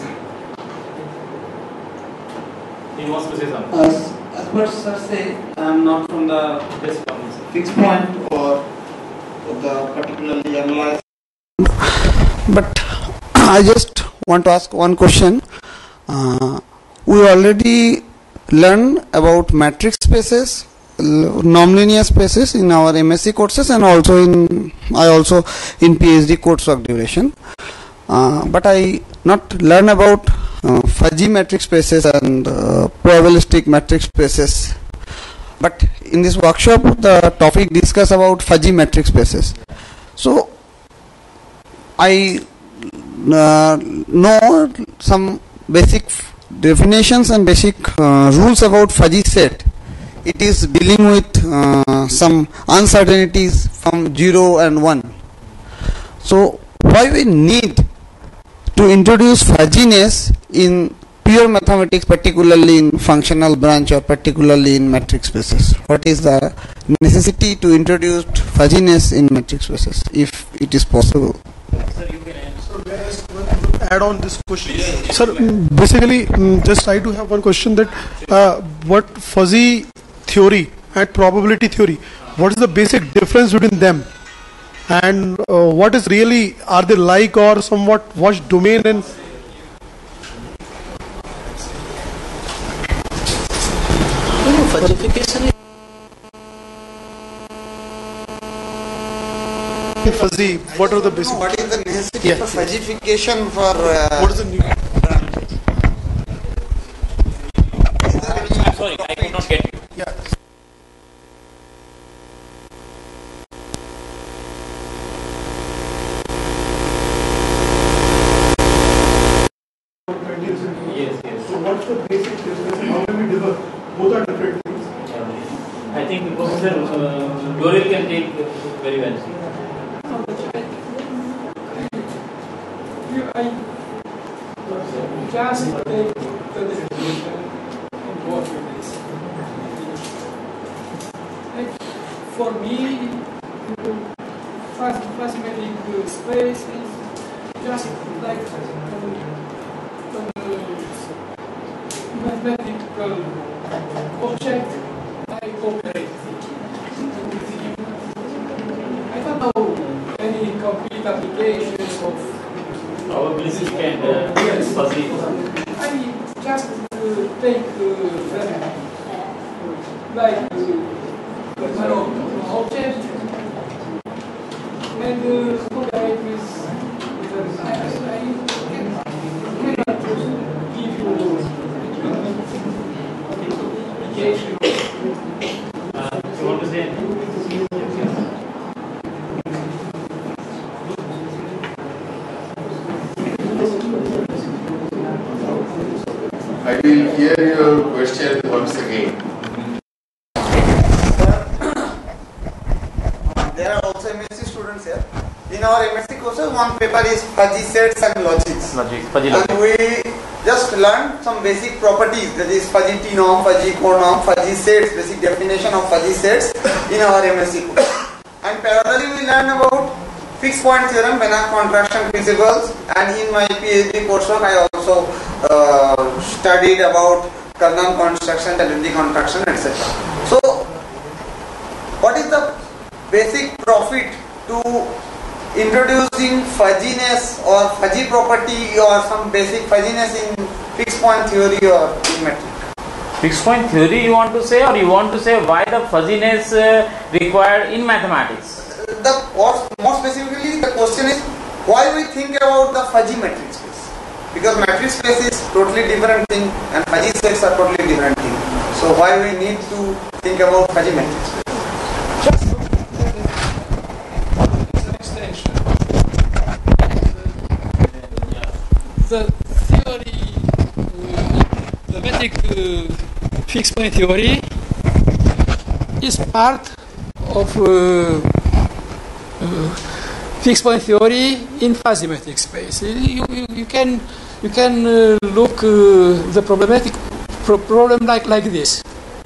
He wants to say something. As, as what sir say, I am not from the fixed point or the particularly analyzed. But I just want to ask one question. Uh, we already learn about matrix spaces, nonlinear spaces in our M S c courses, and also in I also in PhD coursework duration. Uh, but I not learn about uh, fuzzy matrix spaces and uh, probabilistic matrix spaces. But in this workshop, the topic discuss about fuzzy matrix spaces. So I uh, know some basic definitions and basic uh, rules about fuzzy set. It is dealing with uh, some uncertainties from zero and one. So why we need to introduce fuzziness in pure mathematics, particularly in functional branch or particularly in metric spaces? What is the necessity to introduce fuzziness in metric spaces, if it is possible? Add on this question, sir. Basically, just I do have one question, that uh, what fuzzy theory and probability theory, what is the basic difference between them, and uh, what is really, are they like or somewhat watch domain and fuzzification? Fuzzy, what are the basic? No, what is the necessity Yeah. for fuzzification for uh, What is the new? I'm sorry, I could not get you. Yeah. Yes, yes. So what's the basic difference and how can we differ? Both are different things. I think Professor uh, Doril can take very well. I just take the definition and go with this. Like, for me, fast mathematical space is just like um, uh, mathematical object I operate. I don't know any complete applications of Probabilistic and uh, Yes. fuzzy. I just uh, take uh, them like uh, an object and uh, operate with them. I, I, I cannot give you application. Uh, you want to say anything? I will hear your question once again. there are also M S C students here. In our M S C courses, one paper is fuzzy sets and logics. Logic, fuzzy logic. And we just learned some basic properties, that is fuzzy T-norm, fuzzy co-norm, fuzzy sets, basic definition of fuzzy sets in our M S C course. And parallelly we learned about fixed point theorem, Banach contraction principles, and in my PhD coursework I also uh, studied about Carnot construction, Telluride contraction, et cetera. So, what is the basic profit to introducing fuzziness or fuzzy property or some basic fuzziness in fixed point theory or in metric? Fixed point theory you want to say, or you want to say why the fuzziness uh, required in mathematics? The or more specifically, the question is why we think about the fuzzy metric space, because metric space is totally different thing and fuzzy sets are totally different thing. So why we need to think about fuzzy metric space? It's an extension. The theory, uh, the metric uh, fixed point theory is part of uh, uh, fixed point theory in fuzzy metric space. You, you, you can you can uh, look uh, the problematic pro problem like like this.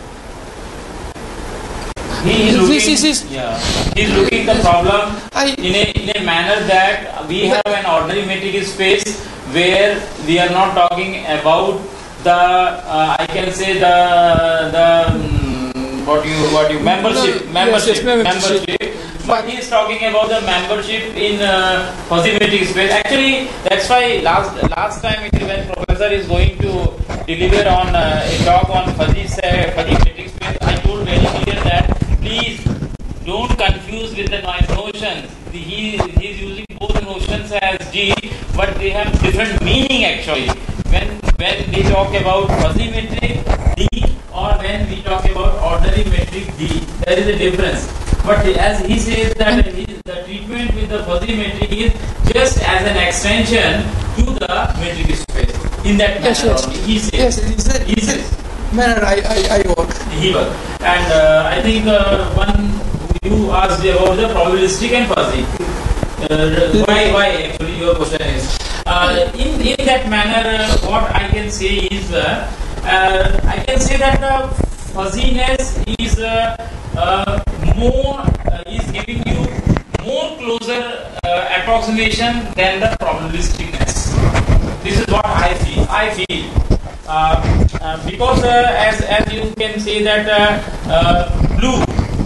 He is This looking, is- is- yeah, he is looking the problem I in a, in a manner that we have an ordinary metric space where we are not talking about the uh, I can say the the um, what you what you membership No, membership yes, yes, membership. membership. But he is talking about the membership in uh, fuzzy metric space. Actually, that's why last last time it, when professor is going to deliver on uh, a talk on fuzzy se- fuzzy metric space, I told very clear that please don't confuse with the no- notions. He he is using both notions as G, but they have different meaning actually. When when we talk about fuzzy metric D or when we talk about ordinary metric D, there is a difference. But as he says that he, the treatment with the fuzzy metric is just as an extension to the metric space. In that yes manner yes only, he says. yes it's a, He it's says. a manner I I, I work. He was. And uh, I think uh, one you asked about the probabilistic and fuzzy. Uh, why? Why? Actually, your question is. uh, in, in that manner, uh, what I can say is, uh, uh, I can say that the fuzziness is uh, uh, more, uh, is giving you more closer uh, approximation than the probabilisticness. This is what I feel. I feel uh, uh, because uh, as as you can say that uh, uh, blue,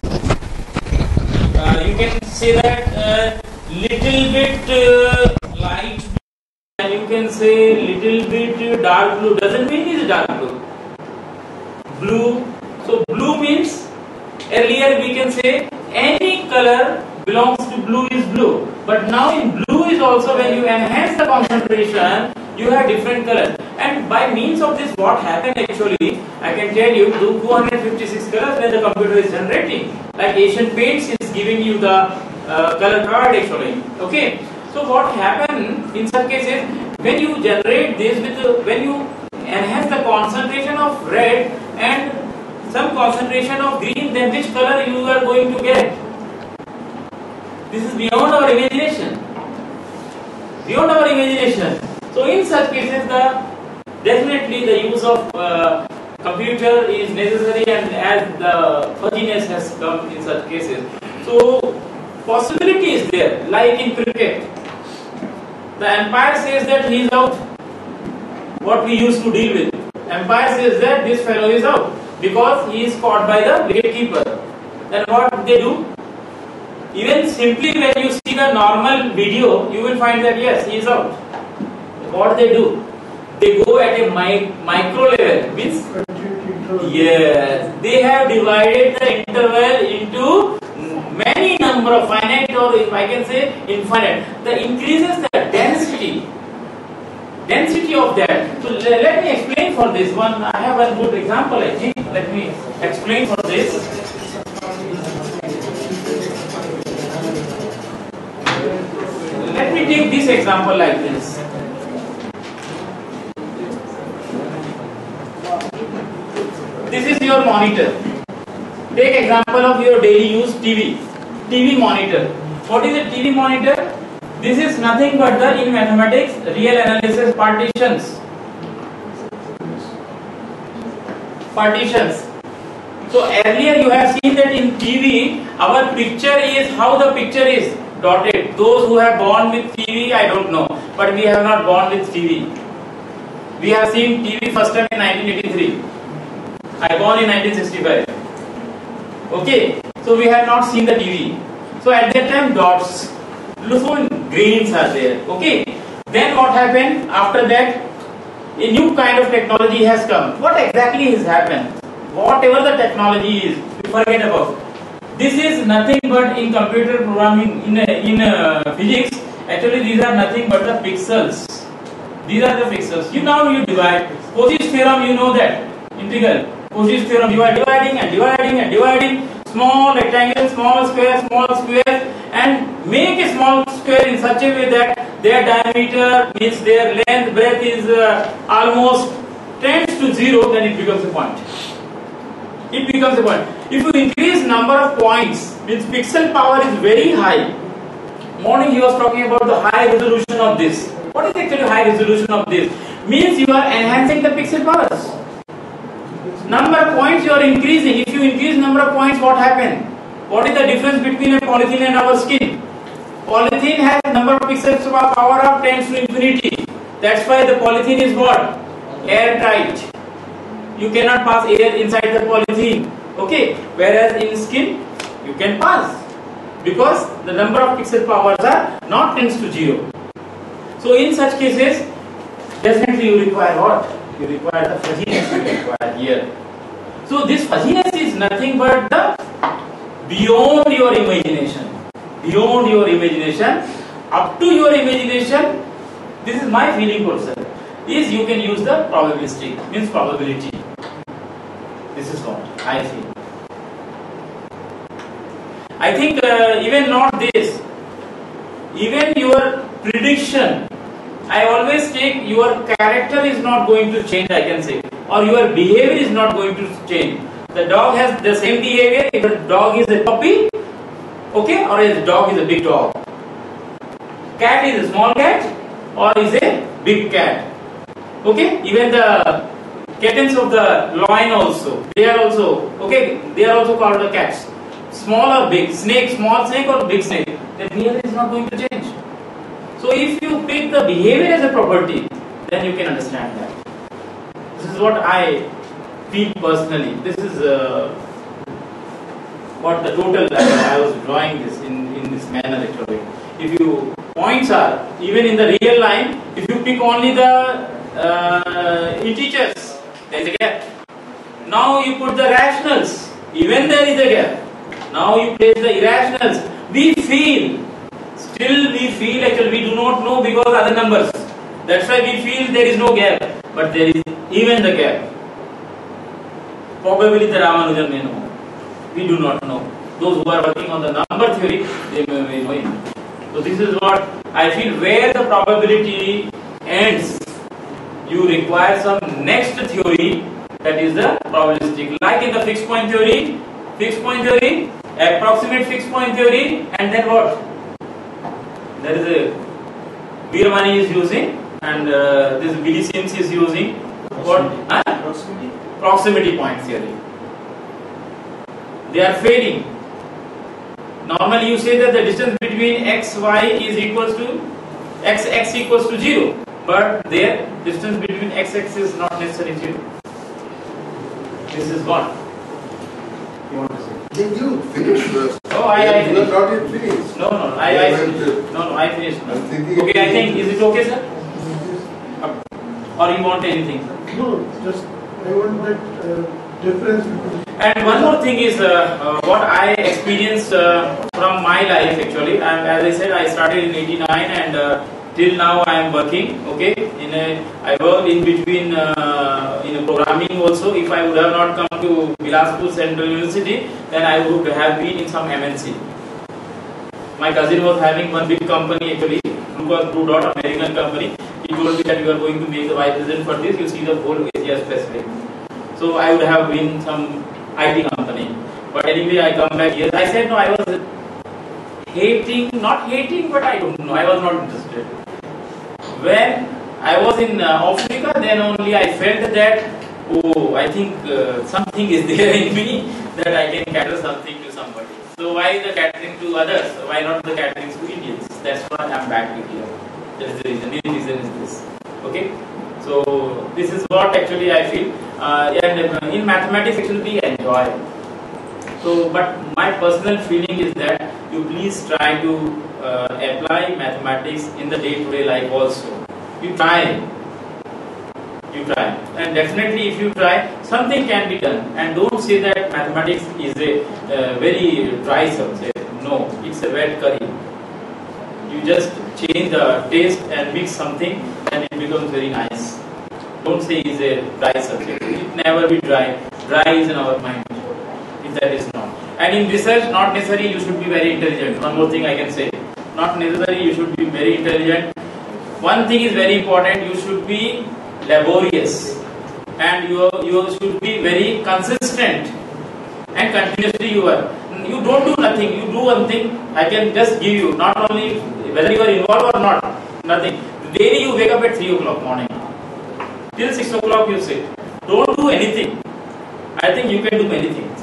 uh, you can say that uh, little bit uh, light blue, and you can say little bit dark blue. Doesn't mean it is dark blue. Blue. So blue means earlier we can say any color belongs to blue is blue, but now in blue is also when you enhance the concentration, you have different colors, and by means of this what happened actually, I can tell you two hundred fifty-six colors when the computer is generating, like Asian Paints is giving you the uh, color card actually. Okay, so what happened in such cases, when you generate this with uh, when you enhance the concentration of red and some concentration of green, then which color you are going to get? This is beyond our imagination. Beyond our imagination. So in such cases, the definitely the use of uh, computer is necessary, and as the fuzziness has come in such cases. So possibility is there, like in cricket. The umpire says that he is out. What we used to deal with. Umpire says that this fellow is out because he is caught by the wicketkeeper. Then what they do? Even simply when you see the normal video, you will find that yes, he is out. What they do? They go at a mi micro level. Means yes, they have divided the interval into many number of finite, or if I can say infinite. That increases the density. Density of that. So let me explain for this one. I have a good example, I think. Let me explain for this. Let me take this example like this. This is your monitor. Take example of your daily use T V. T V monitor. What is a T V monitor? This is nothing but the, in mathematics, real analysis partitions. Partitions. So earlier you have seen that in T V, our picture is how the picture is dotted. Those who have born with T V, I don't know, but we have not born with T V. We have seen T V first time in nineteen eighty-three. I born in nineteen sixty-five. Okay, so we have not seen the T V. So at that time dots, so grains are there. Okay, then what happened after that? A new kind of technology has come. What exactly has happened? Whatever the technology is, we forget about. This is nothing but in computer programming, in uh, in uh, physics. Actually, these are nothing but the pixels. These are the pixels. You now you divide. Cauchy's theorem, you know that integral. Cauchy's theorem, you are dividing and dividing and dividing. Small rectangle, small square, small square, and make a small square in such a way that their diameter means their length, breadth is uh, almost tends to zero. Then it becomes a point. It becomes a point. If you increase number of points, means pixel power is very high. Morning he was talking about the high resolution of this. What is actually high resolution of this? Means you are enhancing the pixel powers. Number of points you are increasing. If you increase number of points, what happens? What is the difference between a polythene and our skin? Polythene has number of pixels power of tends to infinity. That's why the polythene is what? Airtight. You cannot pass air inside the polythene. Okay. Whereas in skin, you can pass. Because the number of pixel powers are not tends to zero. So in such cases, definitely you require what? You require the fuzziness you require here. So this fuzziness is nothing but the beyond your imagination. Beyond your imagination, up to your imagination, this is my feeling person, is you can use the probabilistic, means probability. This is what I feel. I think uh, even not this, even your prediction, I always take your character is not going to change, I can say, or your behavior is not going to change. The dog has the same behavior if the dog is a puppy, okay, or the dog is a big dog. Cat is a small cat, or is a big cat. Okay, even the kittens of the lion also, they are also, okay, they are also called the cats. Small or big, snake, small snake or big snake, the behavior is not going to change. So if you pick the behavior as a property, then you can understand that. This is what I feel personally. This is uh, what the total, I, I was drawing this in, in this manner actually. If you, points are, even in the real line, if you pick only the uh, integers, there is a gap. Now you put the rationals, even there is a gap. Now you place the irrationals. We feel, still we feel actually we do not know because other numbers. That's why we feel there is no gap. But there is even the gap. Probably the Ramanujan may know. We do not know. Those who are working on the number theory, they may know it. So this is what I feel, where the probability ends. You require some next theory, that is the probabilistic. Like in the fixed point theory, fixed point theory, approximate fixed point theory, and then what? There is a Virmani is using, and uh, this Billy Sims is using what? Huh? Proximity. Proximity point theory. They are failing. Normally you say that the distance between x, y is equals to x, x equals to zero. But their distance between x, x is not necessarily zero. This is what? You want to say? Did you finish first? Oh, I, I You are not yet finished. No, no, I, I finished. No, no, I finished. I'm thinking Okay, I think, is it okay, sir? Or you want anything? No, just I want that uh, difference between. And one more thing is uh, uh, what I experienced uh, from my life actually. And as I said, I started in eighty-nine and uh, till now I am working. Okay, in a I worked in between uh, in a programming also. If I would have not come to Bilaspur Central University, then I would have been in some M N C. My cousin was having one big company actually, Blue was Blue Dot, American company. He told me that you are going to make the vice president for this. You see the whole Asia Pacific. So I would have been some I T company. But anyway, I come back here. I said no, I was hating, not hating, but I don't know. I was not interested. When I was in uh, Africa, then only I felt that, oh, I think uh, something is there in me that I can cater something to somebody. So why the catering to others? Why not the catering to Indians? That's why I'm back to here. That is the reason. The reason is this. Okay. So this is what actually I feel. Uh, and in mathematics, actually we enjoy. So, but my personal feeling is that you please try to uh, apply mathematics in the day-to-day life also. You try. You try. And definitely if you try, something can be done. And don't say that mathematics is a uh, very dry subject. No, it's a wet curry. You just change the taste and mix something and it becomes very nice. Don't say it's a dry subject. It never be dry. Dry is in our mind. If that is not. And in research, not necessarily you should be very intelligent. One more thing I can say. Not necessarily you should be very intelligent. One thing is very important. You should be laborious. And you, you should be very consistent. And continuously you are. You don't do nothing. You do one thing. I can just give you. Not only whether you are involved or not. Nothing. Daily you wake up at three o'clock morning. Till six o'clock you sit. Don't do anything. I think you can do many things.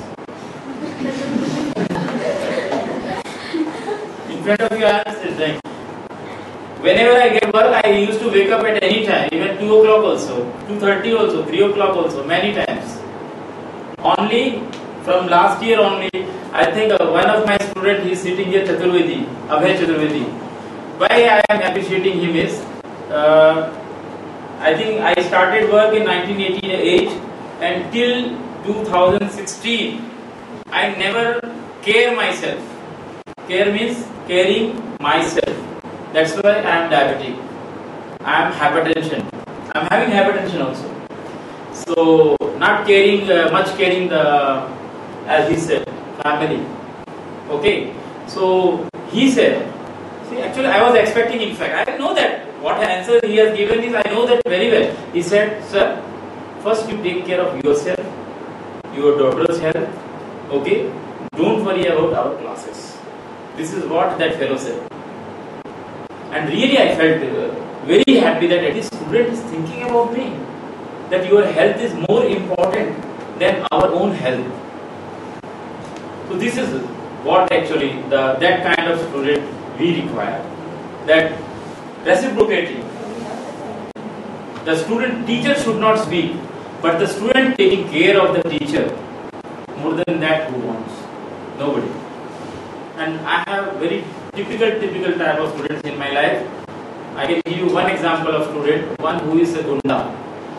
In front of you I am sitting. Whenever I get work, I used to wake up at any time, even two o'clock also, two thirty also, three o'clock also, many times. Only from last year only, I think uh, one of my students is sitting here, Chaturvedi, Abhay Chaturvedi. Why I am appreciating him is, uh, I think I started work in nineteen eighty-eight and till two thousand sixteen, I never care myself. Care means caring myself. That's why I am diabetic. I am hypertension. I am having hypertension also. So not caring, uh, much caring the, as he said, family. Okay. So he said, see actually I was expecting, in fact, I know that what answer he has given is, I know that very well. He said, sir, first you take care of yourself, your daughter's health, okay? Don't worry about our classes. This is what that fellow said. And really I felt uh, very happy that at least student is thinking about me. That your health is more important than our own health. So this is what actually the that kind of student we require. That reciprocity. The student teacher should not speak, but the student taking care of the teacher. More than that, who wants? Nobody. And I have very typical typical type of students in my life. I can give you one example of student, one who is a gunda.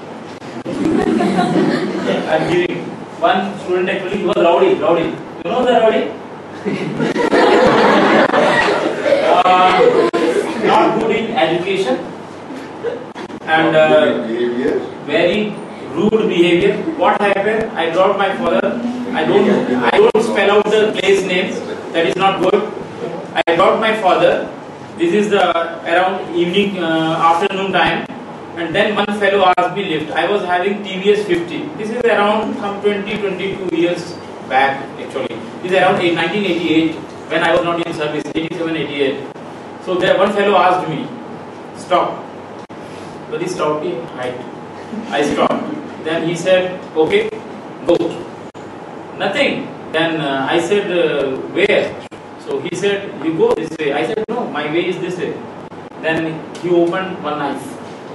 I am giving one student actually, he was rowdy, rowdy. You know the rowdy? uh, not good in education and uh, very rude behavior. What happened? I brought my father. I don't, I don't spell out the place names. That is not good. I brought my father. This is the around evening, uh, afternoon time. And then one fellow asked me lift. I was having T V S fifty. This is around some twenty, twenty-two years back actually. This is around nineteen eighty-eight when I was not in service, eighty-seven, eighty-eight. So there one fellow asked me, stop. So he stopped me, I, I stopped. Then he said, okay, go. Nothing. Then uh, I said, uh, where? So he said, you go this way. I said, no, my way is this way. Then he opened one knife.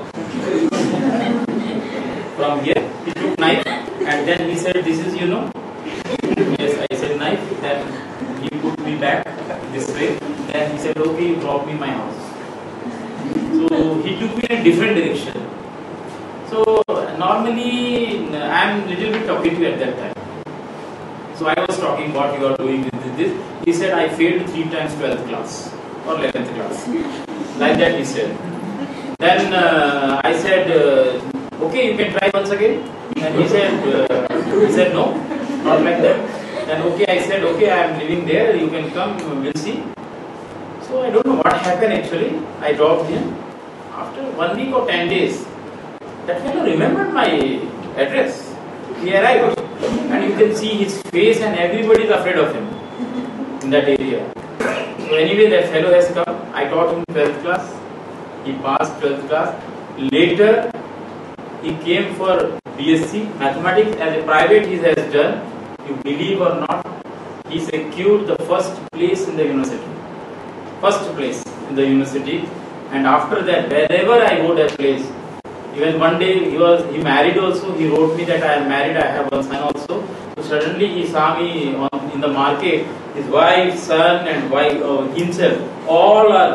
From here, he took knife and then he said, this is, you know. Yes, I said knife. Then he put me back this way. Then he said, okay, you drop me my house. So he took me in a different direction. So normally I am little bit talkative at that time. So I was talking what you are doing with this. He said I failed three times twelfth class or eleventh class. Like that he said. Then uh, I said, uh, okay, you can try once again. And he said, uh, he said no, not like that. Then okay, I said, okay, I am living there. You can come, we'll see. So I don't know what happened actually. I dropped him. After one week or ten days, that fellow remembered my address. He arrived. And you can see his face and everybody is afraid of him in that area. So anyway, that fellow has come. I taught him twelfth class. He passed twelfth class. Later, he came for B S c Mathematics as a private he has done. You believe or not, he secured the first place in the university. First place in the university. And after that, wherever I go that place, even one day he was he married also. He wrote me that I am married. I have one son also. So suddenly he saw me on, in the market. His wife, son, and wife uh, himself, all are.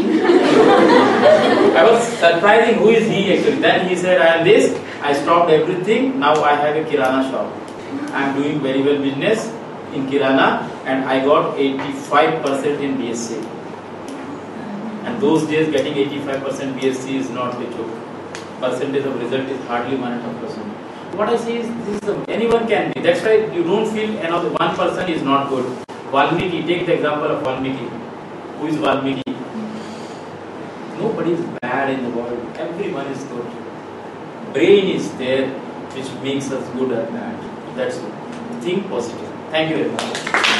I was surprising. Who is he actually? Then he said, I am this. I stopped everything. Now I have a kirana shop. I am doing very well business in kirana, and I got eighty-five percent in B S c. And those days, getting eighty-five percent B S c is not the joke. Percentage of result is hardly one and a half percent. What I say is, this is a, anyone can be. That's why you don't feel another one person is not good. Valmiki, take the example of Valmiki. Who is Valmiki? Nobody is bad in the world. Everyone is good. Brain is there, which makes us good or bad. That's it. Think positive. Thank you very much.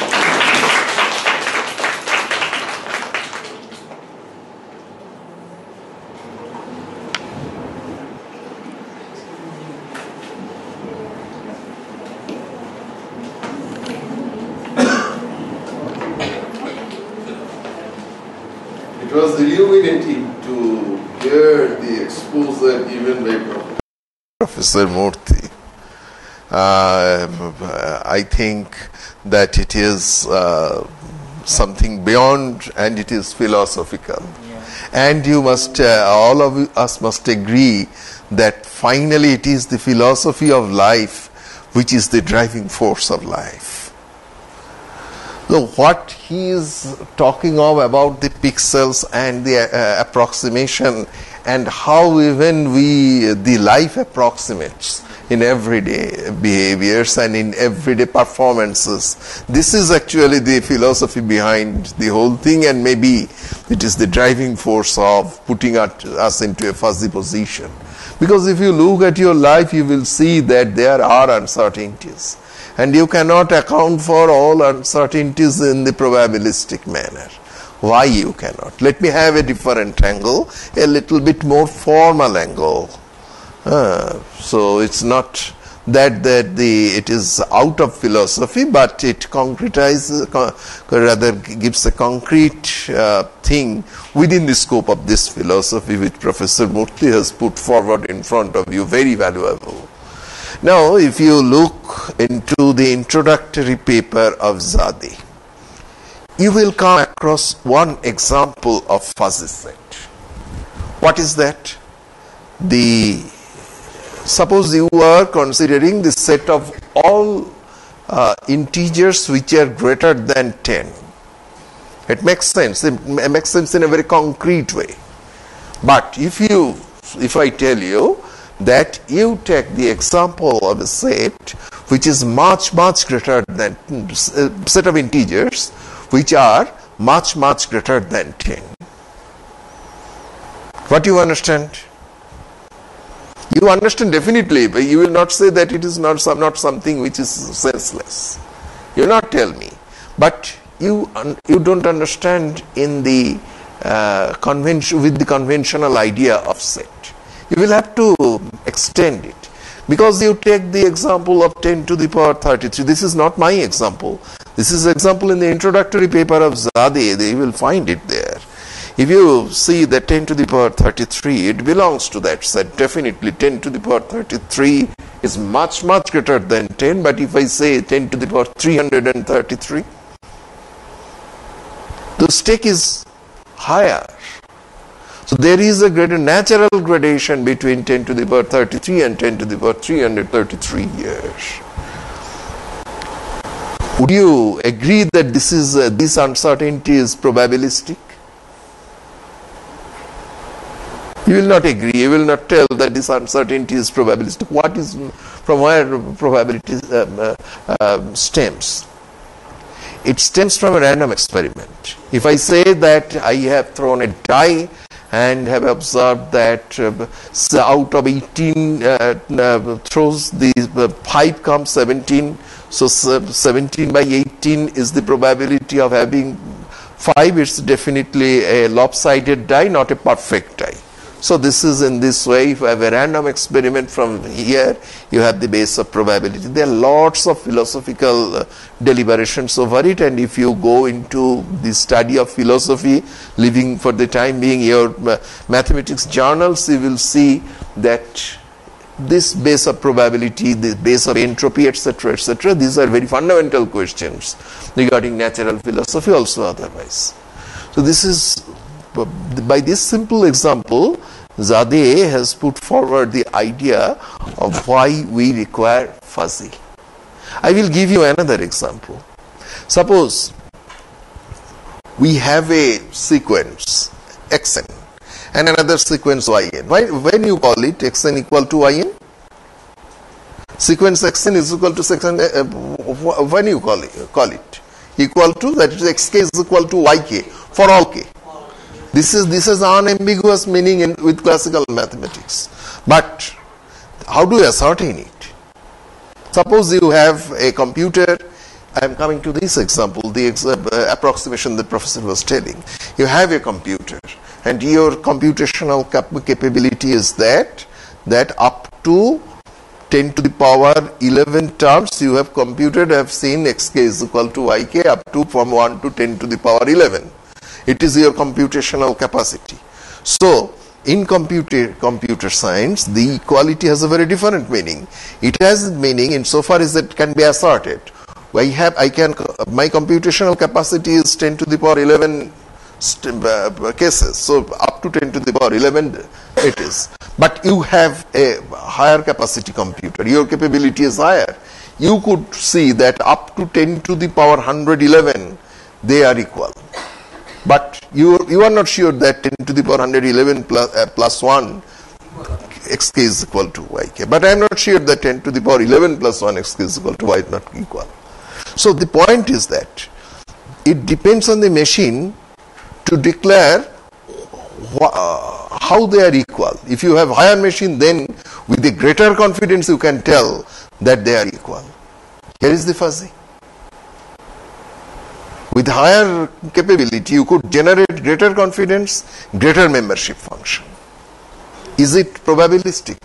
It was illuminating to hear the exposure given by Professor Murthy. Uh, I think that it is uh, something beyond, and it is philosophical. Yeah. And you must, uh, all of us must agree that finally it is the philosophy of life which is the driving force of life. So what he is talking of about the pixels and the uh, approximation, and how even we, the life approximates in everyday behaviors and in everyday performances. This is actually the philosophy behind the whole thing, and maybe it is the driving force of putting us into a fuzzy position. Because if you look at your life, you will see that there are uncertainties. And you cannot account for all uncertainties in the probabilistic manner. Why you cannot? Let me have a different angle, a little bit more formal angle. Uh, so it's not that that the it is out of philosophy, but it concretizes, con rather gives a concrete uh, thing within the scope of this philosophy, which Professor Murthy has put forward in front of you, very valuable. Now, if you look into the introductory paper of Zadeh, you will come across one example of fuzzy set. What is that? The Suppose you are considering the set of all uh, integers which are greater than ten. It makes sense. It makes sense in a very concrete way. But if you, if I tell you that you take the example of a set which is much, much greater than, a set of integers which are much, much greater than ten. What do you understand? You understand definitely, but you will not say that it is not some, not something which is senseless. You will not tell me. But you un, you don't understand in the uh, convention with the conventional idea of set. You will have to extend it, because you take the example of ten to the power thirty-three. This is not my example. This is example in the introductory paper of Zadeh. They will find it there. If you see that ten to the power thirty-three, it belongs to that set. Definitely ten to the power thirty-three is much, much greater than ten. But if I say ten to the power three hundred thirty-three, the stake is higher. So there is a greater natural gradation between ten to the power thirty-three and ten to the power three hundred thirty-three years. Would you agree that this is uh, this uncertainty is probabilistic? You will not agree. You will not tell that this uncertainty is probabilistic. What is, from where probability um, uh, uh, stems? It stems from a random experiment. If I say that I have thrown a die and have observed that uh, so out of eighteen uh, uh, throws, the uh, five comes seventeen. So seventeen by eighteen is the probability of having five. It's definitely a lopsided die, not a perfect die. So this is in this way. If you have a random experiment from here, you have the base of probability. There are lots of philosophical uh, deliberations over it, and if you go into the study of philosophy, living for the time being your uh, mathematics journals, you will see that this base of probability, this base of entropy, et cetera, et cetera, these are very fundamental questions regarding natural philosophy, also otherwise. So this is, by this simple example, Zadeh has put forward the idea of why we require fuzzy. I will give you another example. Suppose we have a sequence xn and another sequence yn. Why, when you call it xn equal to yn? Sequence xn is equal to section, uh, when you call it, call it equal to, that is xk is equal to yk for all k. This is this is unambiguous meaning in, with classical mathematics. But how do you ascertain it? Suppose you have a computer. I am coming to this example, the ex uh, approximation the professor was telling. You have a computer, and your computational cap capability is that that up to ten to the power eleven terms you have computed. I have seen xk is equal to yk up to from one to ten to the power eleven. It is your computational capacity. So, in computer computer science, the equality has a very different meaning. It has meaning insofar as it can be asserted. I have, I can, my computational capacity is ten to the power eleven uh, cases. So, up to ten to the power eleven it is. But you have a higher capacity computer. Your capability is higher. You could see that up to ten to the power one hundred eleven, they are equal. But you you are not sure that ten to the power one hundred eleven plus, uh, plus one xk is equal to yk. But I am not sure that ten to the power eleven plus one xk is equal to y is not equal. So the point is that it depends on the machine to declare uh, how they are equal. If you have higher machine, then with a greater confidence you can tell that they are equal. Here is the fuzzy. With higher capability, you could generate greater confidence, greater membership function. Is it probabilistic?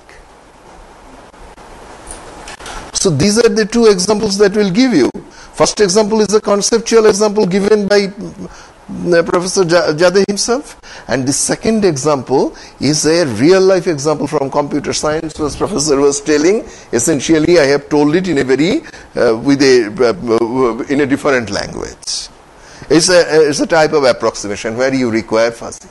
So these are the two examples that will give you. First example is a conceptual example given by Professor Jade himself, and the second example is a real life example from computer science, as Professor was telling. Essentially, I have told it in a very uh, with a uh, in a different language. It's a it's a type of approximation where you require fuzzy.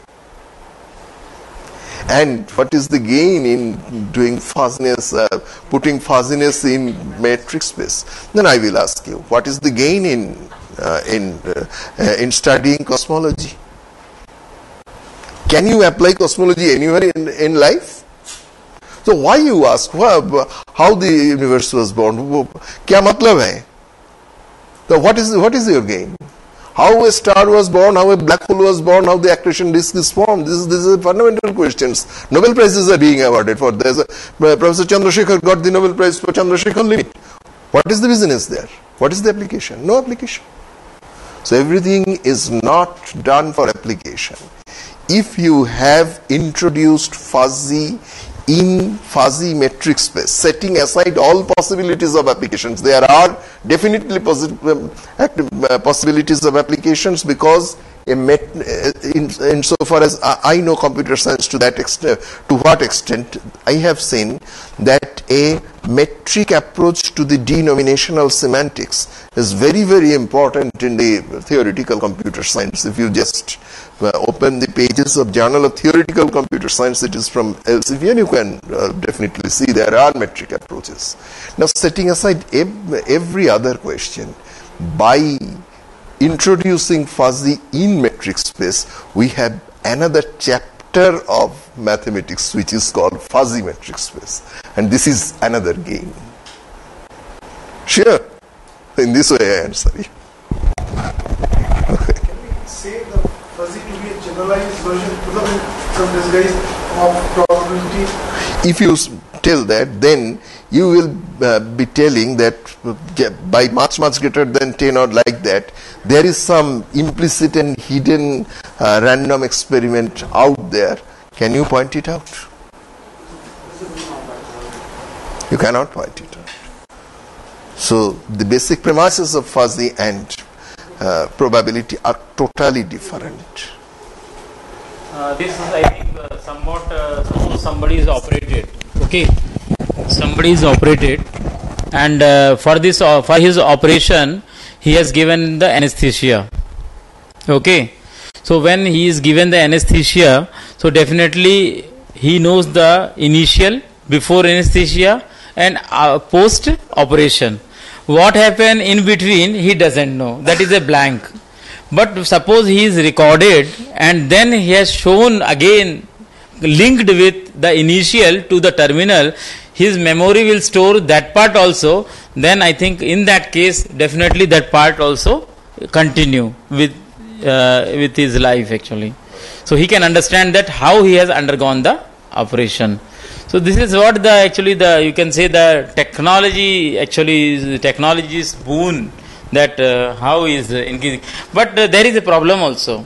And what is the gain in doing fuzziness, uh, putting fuzziness in matrix space? Then I will ask you, what is the gain in uh, in uh, uh, in studying cosmology? Can you apply cosmology anywhere in, in life? So why you ask well, how the universe was born? Kya matlab hai? So what is what is your gain? How a star was born, how a black hole was born, how the accretion disk is formed. This is, this is fundamental questions. Nobel Prizes are being awarded for this. Uh, Professor Chandrasekhar got the Nobel Prize for Chandrasekhar limit. What is the business there? What is the application? No application. So everything is not done for application. If you have introduced fuzzy in fuzzy metric space, setting aside all possibilities of applications, there are definitely possibilities of applications, because a met, in, in so far as I know computer science, to that extent, to what extent I have seen that a metric approach to the denominational semantics is very, very important in the theoretical computer science. If you just uh, open the pages of Journal of Theoretical Computer Science, it is from Elsevier, you can uh, definitely see there are metric approaches. Now, setting aside ev every other question, by introducing fuzzy in metric space, we have another chapter of mathematics which is called fuzzy metric space, and this is another gain. Sure, in this way I answer you. Okay. Can we say the fuzzy to be a generalized version to the some disguise of probability? If you tell that, then you will uh, be telling that uh, by much much greater than ten or like that, there is some implicit and hidden uh, random experiment out there. Can you point it out? You cannot point it out. So the basic premises of fuzzy and uh, probability are totally different. Uh, this is, I think, uh, somewhat, uh, suppose somebody is operated, okay, somebody is operated, and uh, for this, uh, for his operation, he has given the anesthesia, okay. So when he is given the anesthesia, so definitely he knows the initial, before anesthesia, and uh, post operation. What happened in between, he doesn't know. That is a blank. But suppose he is recorded and then he has shown again, linked with the initial to the terminal, his memory will store that part also. Then I think in that case, definitely that part also continue with uh, with his life actually. So he can understand that how he has undergone the operation. So this is what the actually the you can say the technology actually is technology's boon, that uh, how is uh, increasing. But uh, there is a problem also.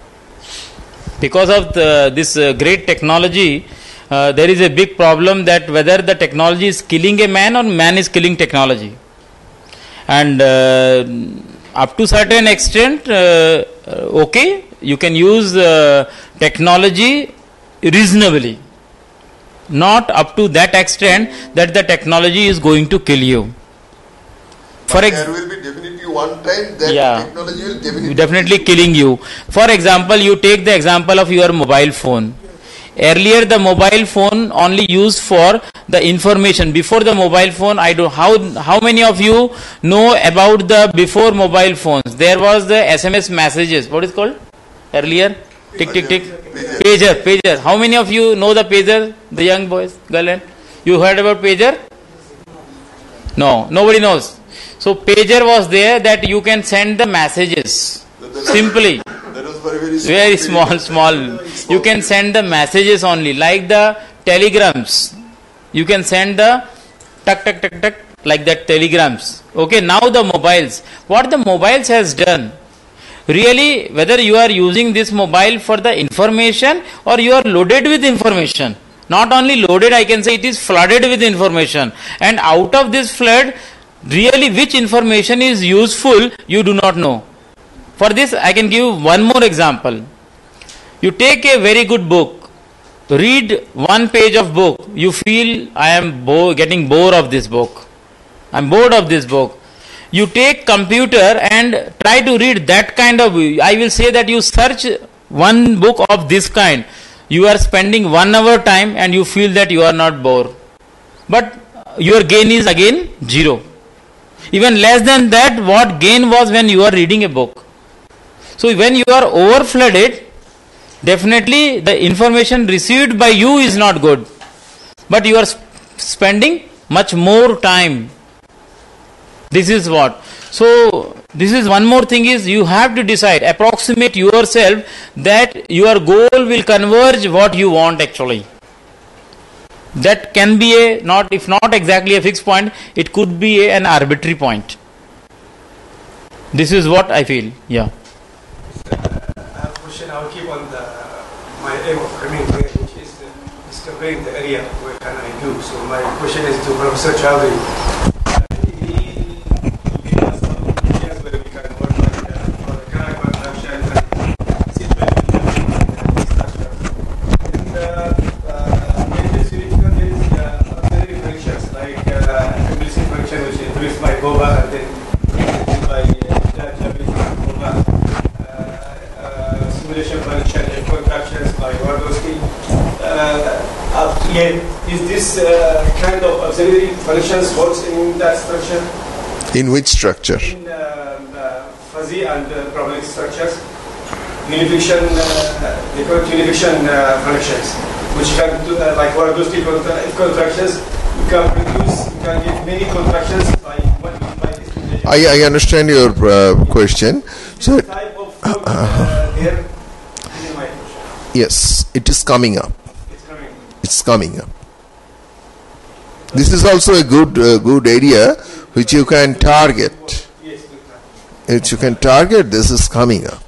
Because of the, this uh, great technology, uh, there is a big problem that whether the technology is killing a man or man is killing technology. And uh, up to certain extent, uh, okay, you can use uh, technology reasonably. Not up to that extent that the technology is going to kill you. For there will be definitely one time that yeah, technology will definitely, definitely killing you. For example, you take the example of your mobile phone. Earlier, the mobile phone only used for the information. Before the mobile phone, I do how how many of you know about the before mobile phones? There was the S M S messages. What is called earlier? Tick tick tick. Pager, pager. How many of you know the pager? The young boys, girl, you heard about pager? No, nobody knows. So pager was there that you can send the messages simply. That was very, very small. Very small, small. You can send the messages only, like the telegrams. You can send the tuck, tuck, tuck, tuck, like that telegrams. Okay, now the mobiles. What the mobiles has done, really whether you are using this mobile for the information or you are loaded with information. Not only loaded, I can say it is flooded with information. And out of this flood, really which information is useful, you do not know. For this, I can give one more example. You take a very good book, read one page of book, you feel I am bo- getting bored of this book. I am bored of this book. You take computer and try to read that kind of, I will say that you search one book of this kind. You are spending one hour time and you feel that you are not bored. But your gain is again zero. Even less than that, what gain was when you are reading a book. So when you are over flooded, definitely the information received by you is not good. But you are sp- spending much more time. This is what. So this is one more thing is you have to decide, approximate yourself that your goal will converge what you want actually. That can be a, not if not exactly a fixed point, it could be a, an arbitrary point. This is what I feel. Yeah. I have a question. I'll keep on the, my aim of coming here, which is the, discovering the area where can I do. So my question is to Professor Chowdhury. Is this uh, kind of auxiliary functions works in that structure? In which structure? In uh, uh, fuzzy and uh, probabilistic structures, unification, uh, they call it unification uh, functions, which can do uh, like Wardowski contra- contractions. You can produce, you can get many contractions by one by this. I, I understand your uh, question. So, this type of code, uh, there, this is my question. yes, it is coming up. It's coming. It's coming up. This is also a good uh, good area which you can target. Yes, Which you can target. This is coming up.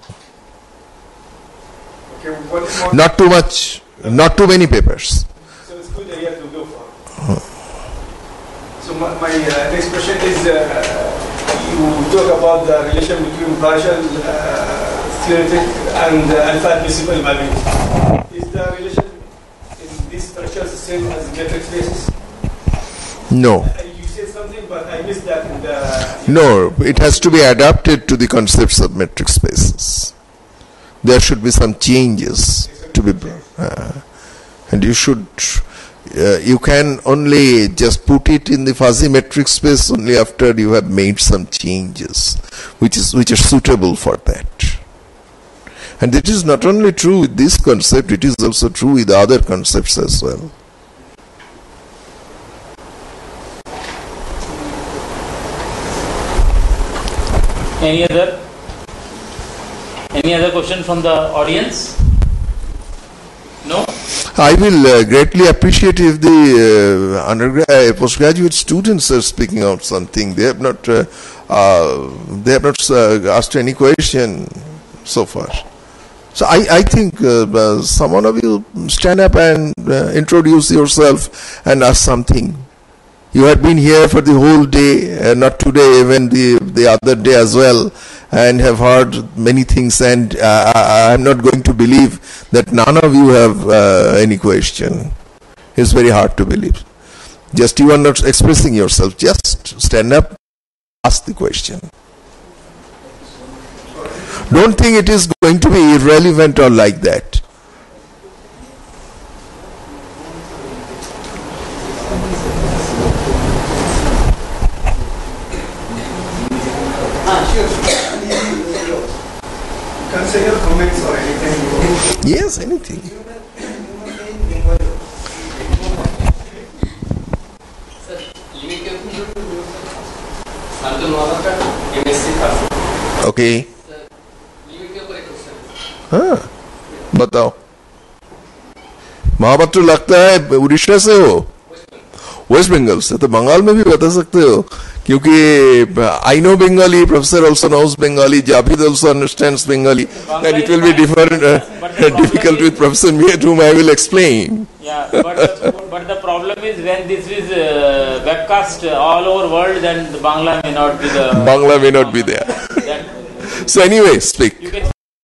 okay, what is more? Not too much, not too many papers. So it's good area to go for. So my, my uh, next question is, uh, you talk about the relation between partial uh, theoretic and uh, alpha admissible values. Is the relation in these structures the same as metric spaces? No. Uh, you said something, but I missed that in the... No, it has to be adapted to the concepts of metric spaces. There should be some changes to be brought. Uh, and you should, uh, you can only just put it in the fuzzy metric space only after you have made some changes, which is which are suitable for that. And it is not only true with this concept, it is also true with other concepts as well. Any other? Any other question from the audience? No? I will uh, greatly appreciate if the uh, undergrad, uh, postgraduate students are speaking out something. They have not, uh, uh, they have not uh, asked any question so far. So I, I think uh, uh, someone of you stand up and uh, introduce yourself and ask something. You have been here for the whole day, uh, not today, even the the other day as well, and have heard many things, and uh, I am not going to believe that none of you have uh, any question. It's very hard to believe. Just you are not expressing yourself. Just stand up, ask the question. Don't think it is going to be irrelevant or like that. Can say your comments or anything. Yes, anything. Okay. हाँ, बताओ। महापात्र लगता है उड़ीसा से हो, waste Bengal से, तो बंगाल में भी बता सकते हो Kyunki I know Bengali, professor also knows Bengali, Javed also understands Bengali, and it will be different, uh, difficult with Professor Miyat, whom I will explain. Yeah, but the, but the problem is when this is uh, webcast all over world, then the Bangla may not be the. Bangla may not be there. So anyway, speak. So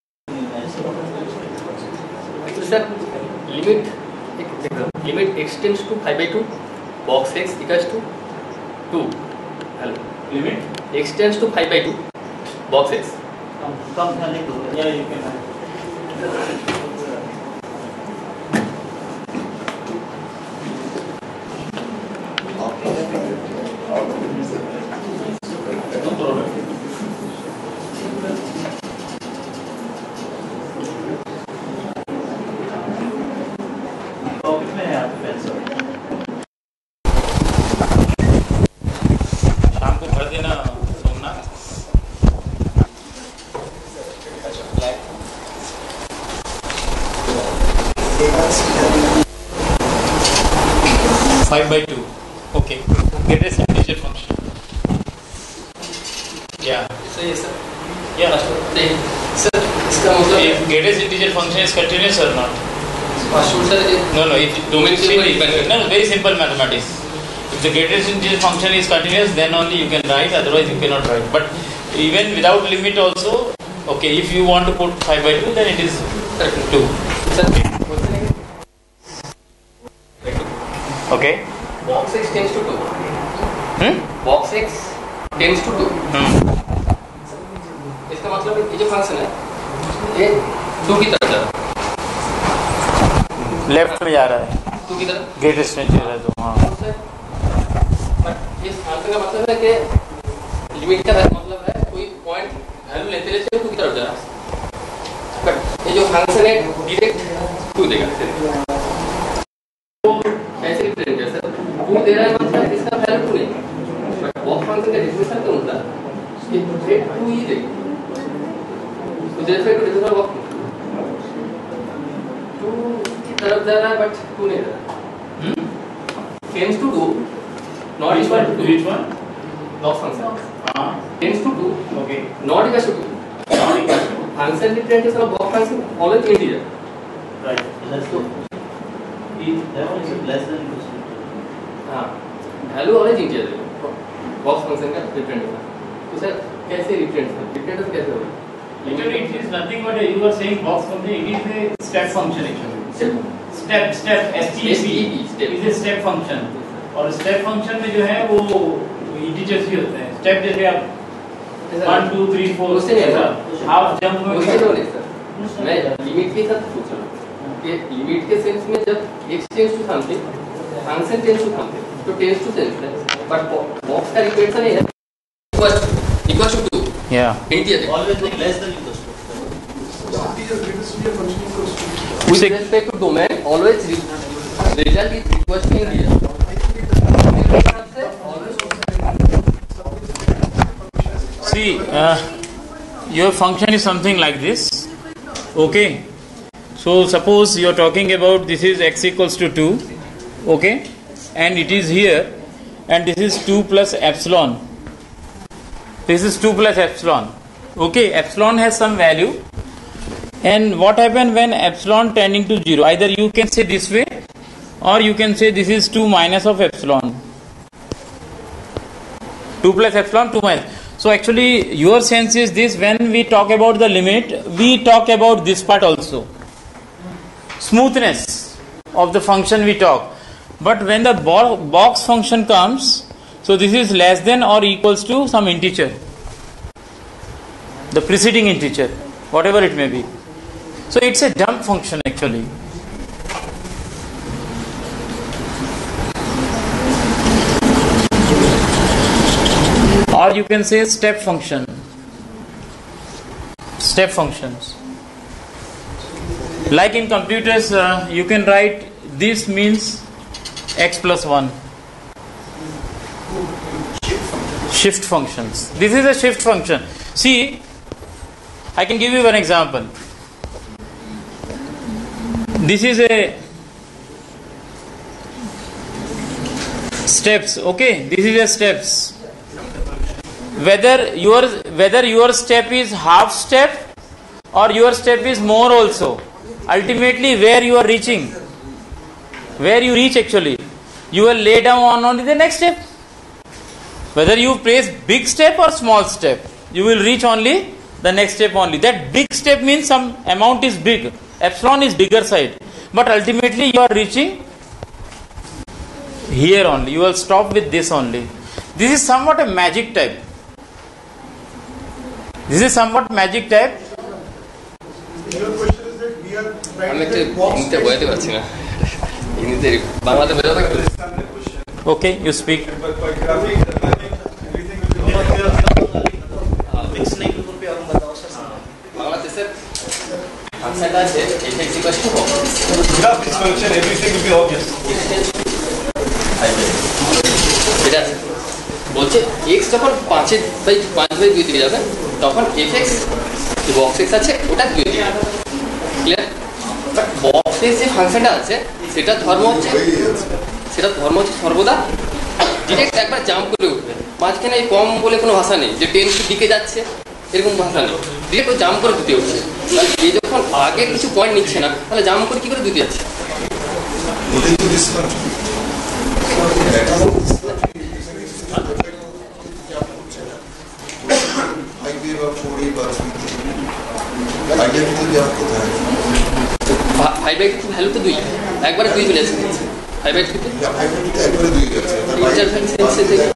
sir, limit limit x tends to pi by two, box x equals to two. Hello. Limit? X tends to pi by two, box x. Yeah, you can. शाम को भर देना Somnath. Five by two. Okay. Greatest integer function. Yeah. So yes sir. Yeah. नहीं sir इसका मतलब If greatest integer function is continuous or not? Password sir No, no. If Domain के ऊपर depend करता no, very simple mathematics. If the greatest integer function is continuous, then only you can write. Otherwise, you cannot write. But even without limit, also, okay. If you want to put five by two, then it is two. Sir Okay. box x tends to two. Hmm? box x tends to two. Hmm. इसका मतलब ये जो function है ये to की तरफ जा रहा है. Left में जा रहा है. टू की तरफ. Greatest integer है तो हाँ. बट इस फंक्शन का मतलब है कि लिमिट का मतलब है कोई पॉइंट वैल्यू लेते लेते टू की तरफ जा रहा है. बट ये जो फंक्शन है डायरेक्ट टू देगा. ऐसे रिप्रेजेंट है सर. टू दे रहा है मतलब इसका वैल्यू टू नहीं. बट बॉक्स फंक्शन का डेफिनेशन क्या होता है कि रेट टू ही देगा. तो जैसे टू डिफरेंट बॉक्स टू की तरफ जा रहा है बट टू नहीं जा रहा. Tends to two not Which equal one? to Which one? box function Ah, tends to two okay. not equal to two. Not equal to. Function representation of box function always integer. Right. Let's go. If that one is less than equals to हाँ value always integer है box function का representation. तो sir कैसे representation representation कैसे होगा? Actually, it is nothing but a, you are saying box function. It is a step function actually. Step, step, S T E P. step is a step function. और step function में जो है वो integers ही होते हैं. Step जैसे आप one two three four उससे नहीं ऐसा हाफ जंप में उससे तो नहीं सर. मैं लिमिट के साथ पूछ रहा हूँ कि लिमिट के सेंस में जब x tends to something function tends to something तो टेंस टू सेंस है. बट बॉक्स का रिप्रेजेंटेशन है equal equal to two. Yeah. Integer always like less than equals to. with respect to domain always result is equal to integer. See, uh, your function is something like this. Okay. So suppose you are talking about this is x equals to two. Okay. And it is here. And this is two plus epsilon. This is two plus epsilon. Okay. Epsilon has some value. And what happens when epsilon tending to zero? Either you can say this way, or you can say this is two minus of epsilon. two plus epsilon, two minus. So actually your sense is this: when we talk about the limit, we talk about this part also. Smoothness of the function we talk. But when the bo- box function comes, so this is less than or equals to some integer. The preceding integer, whatever it may be. So it's a jump function actually. Or you can say step function. Step functions. Like in computers, uh, you can write this means x plus one. Shift functions. This is a shift function. See, I can give you one example. This is a steps. Okay, this is a steps. whether your whether your step is half step or your step is more also. Ultimately, where you are reaching, where you reach actually, you will lay down on only the next step. Whether you place big step or small step, you will reach only the next step only. That big step means some amount is big, epsilon is bigger side, but ultimately you are reaching here only. You will stop with this only. This is somewhat a magic type. This is somewhat magic type. Your question is that we are আমি একটা হিন্দিতে বলতে পারছি না হিন্দিতে বাংলাতে বোঝাতে পারছি Okay, you speak. But by graphing, the mapping, everything will be বাংলাতে স্যার ফাংশনটা আছে fx equals to graph this function, everything will be obvious. এটা বলছে x যখন পাঁচের বাই পাঁচ বাই দুই দিকে যাবে তখন fx বক্স x আছে ওটা দুই দিকে ক্লিয়ার বাট বক্স এর যে ফাংশনটা আছে সেটা ধর্ম হচ্ছে সেটা ধর্ম হচ্ছে সর্বদা ডিরেক্ট একবার জাম্প করে উঠবে মাঝখানে এই কম বলে কোনো ভাষা নেই যে টেন দিকে যাচ্ছে এরকম ভাষা নেই ডিরেক্ট ও জাম্প করে দুতে উঠছে তাহলে এই যখন আগে কিছু পয়েন্ট নিচ্ছে না তাহলে জাম্প করে কি করে দুতে যাচ্ছে ফাইভ বাই টু ভ্যালু তো দুই একবারে দুই চলে আসছে ফাইভ বাই টুতে ইন্টারফারেন্সে দেখে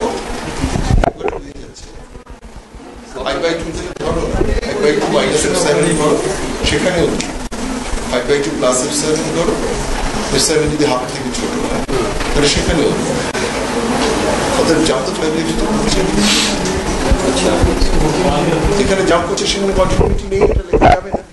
ফাইভ বাই টু থেকে ধরো five by two minus f seven ধরো সেখানেও five by two plus f seven ধরো এফ সেভেন যদি হাফ থেকে ছোট হয় তাহলে সেখানেও ওদের জাম্প তো ফাইভ বাই টু যেখানে জাম্প করছে সেখানে কন্টিনিউটি নেই এটা লেখা যাবে না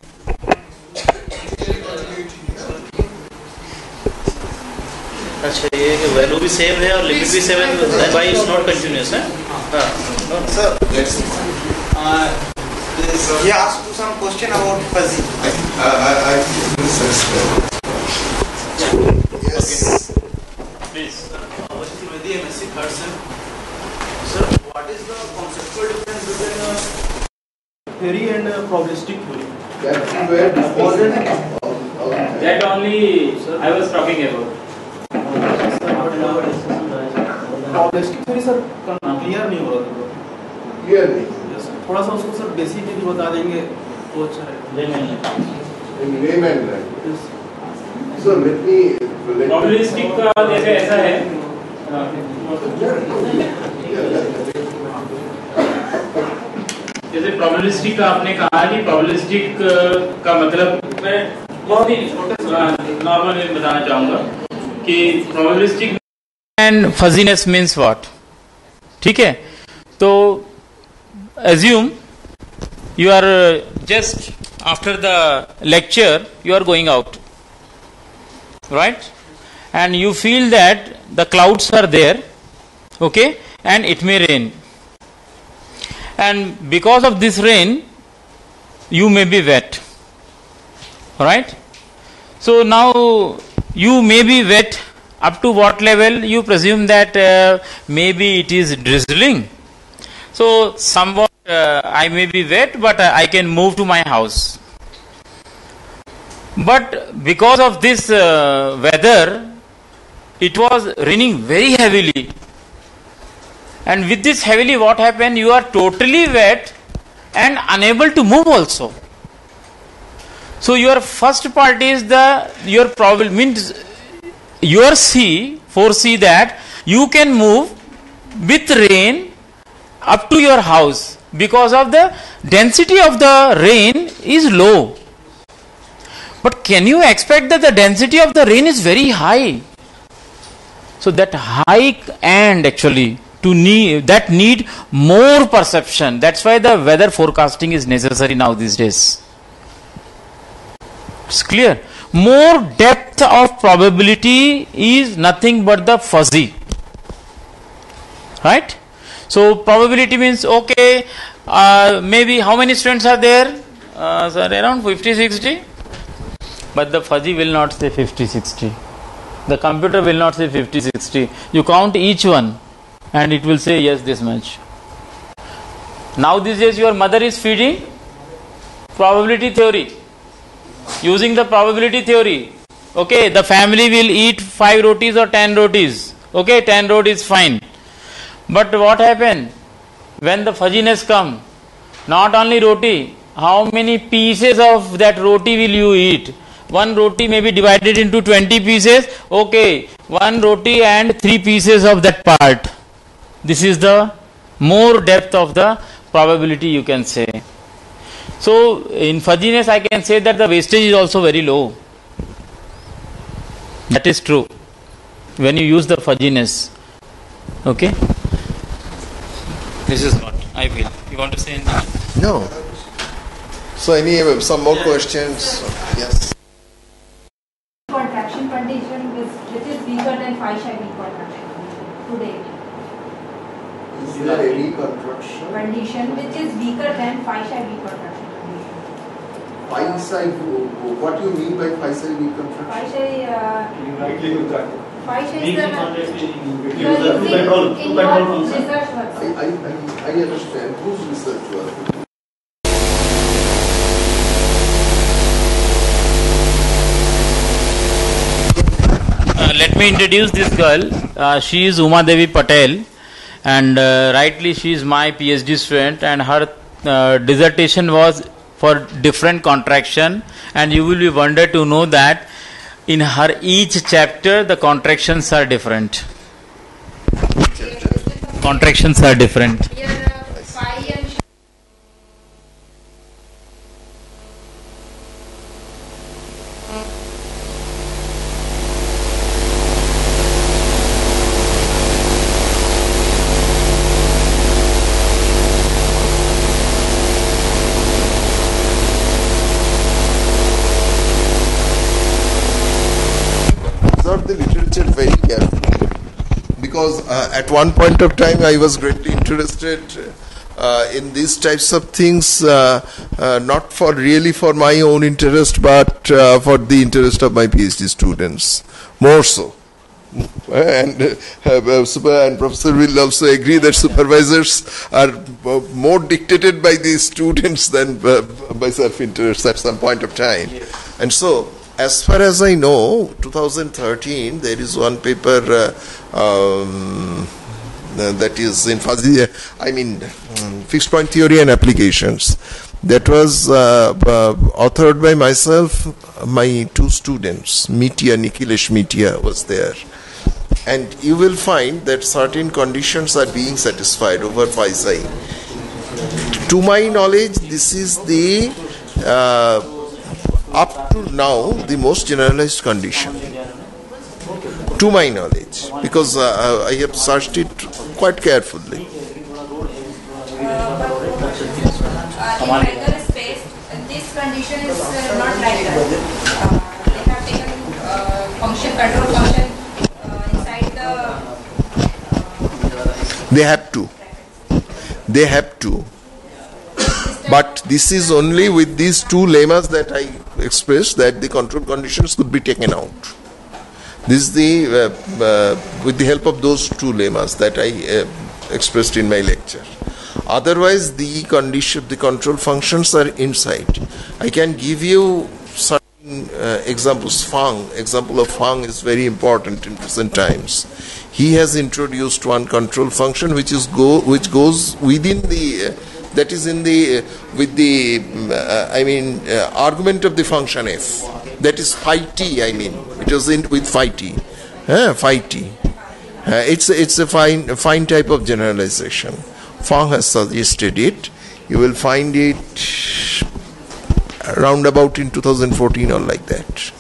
अच्छा ये वैल्यू भी सेम है और लिमिट भी सेम है that why it's not continuous है हां Sir, Let's uh, this, he asked you some question about fuzzy. I I I, I yes. Please. What is the M S C third sem? Sir, what is the conceptual difference between uh, theory and uh, probabilistic theory? That where That only I was talking about. Probabilistic theory sir clear नहीं हो रहा था clear नहीं थोड़ा सा उसको sir basically बता देंगे तो अच्छा रहेगा in layman right so let me let Probabilistic का जैसे ऐसा है जैसे probabilistic का आपने कहा कि probabilistic का मतलब मैं बहुत ही नॉर्मल में बताना चाहूँगा कि probabilistic And fuzziness means what? ठीक है तो assume you are just after the lecture you are going out, right? And you feel that the clouds are there, okay, and it may rain, and because of this rain you may be wet, right? So now you may be wet up to what level? You presume that uh, maybe it is drizzling, so somewhat uh, I may be wet but uh, I can move to my house. But because of this uh, weather it was raining very heavily, and with this heavily what happened, you are totally wet and unable to move also. So your first part is the your problem means your C foresee that you can move with rain up to your house because of the density of the rain is low. But can you expect that the density of the rain is very high? So that high and actually to need that need more perception. That's why the weather forecasting is necessary now these days. It's clear. More depth of probability is nothing but the fuzzy, right? So probability means okay, uh, maybe how many students are there? Uh, sir, around fifty sixty, but the fuzzy will not say fifty sixty. The computer will not say fifty sixty. You count each one and it will say yes this much. Now these days your mother is feeding probability theory. Using the probability theory, okay, the family will eat five rotis or ten rotis. Okay, ten rotis fine. But what happened when the fuzziness come? Not only roti, how many pieces of that roti will you eat? One roti may be divided into twenty pieces. Okay, one roti and three pieces of that part. This is the more depth of the probability, you can say. So in fuzziness I can say that the wastage is also very low. That is true when you use the fuzziness. Okay, this is what I feel. You want to say anything? No. So any some more questions? Yes. Contraction condition which, which is weaker than five shy weak contraction today. Is there any contraction? Condition which is weaker than five shy weak contraction. Five side, what do you mean by five side weak contraction? Five shy, uh, five shy is the you Use are the two control, using two in control your function. research work. I, I, I, I understand. Whose research work? Uh, let me introduce this girl. Uh, she is Uma Devi Patel, and uh, rightly she is my PhD student, and her uh, dissertation was for different contraction, and you will be wondered to know that in her each chapter the contractions are different. Contractions are different. Here, uh, phi and Observe the literature very carefully, because uh, at one point of time I was greatly interested uh, in these types of things, uh, uh, not for really for my own interest, but uh, for the interest of my PhD students, more so. And uh, super, and Professor will also agree that supervisors are uh, more dictated by the students than uh, by self-interest at some point of time. Yes. And so, as far as I know, two thousand thirteen, there is one paper uh, um, uh, that is in fuzzy, I mean, um, fixed point theory and applications. That was uh, uh, authored by myself, my two students, Mitya, Nikhilesh Mitya was there. And you will find that certain conditions are being satisfied over phi psi. To my knowledge, this is the uh, up to now the most generalized condition, to my knowledge, because uh, I have searched it quite carefully. Uh, in Heiger space, this condition is uh, not like that. Uh, they have taken uh, function, control function uh, inside the. Uh, they have to. They have to. But this is only with these two lemmas that I expressed, that the control conditions could be taken out. This is the uh, uh, with the help of those two lemmas that I uh, expressed in my lecture. Otherwise, the condition, the control functions are inside. I can give you certain uh, examples. Fang, example of Fang is very important in recent times. He has introduced one control function which is go which goes within the. Uh, that is in the uh, with the uh, I mean uh, argument of the function f, that is phi t, I mean it was in with phi t, uh, phi t. Uh, it's it's a fine a fine type of generalization. Fang has suggested it. You will find it round about in two thousand fourteen or like that.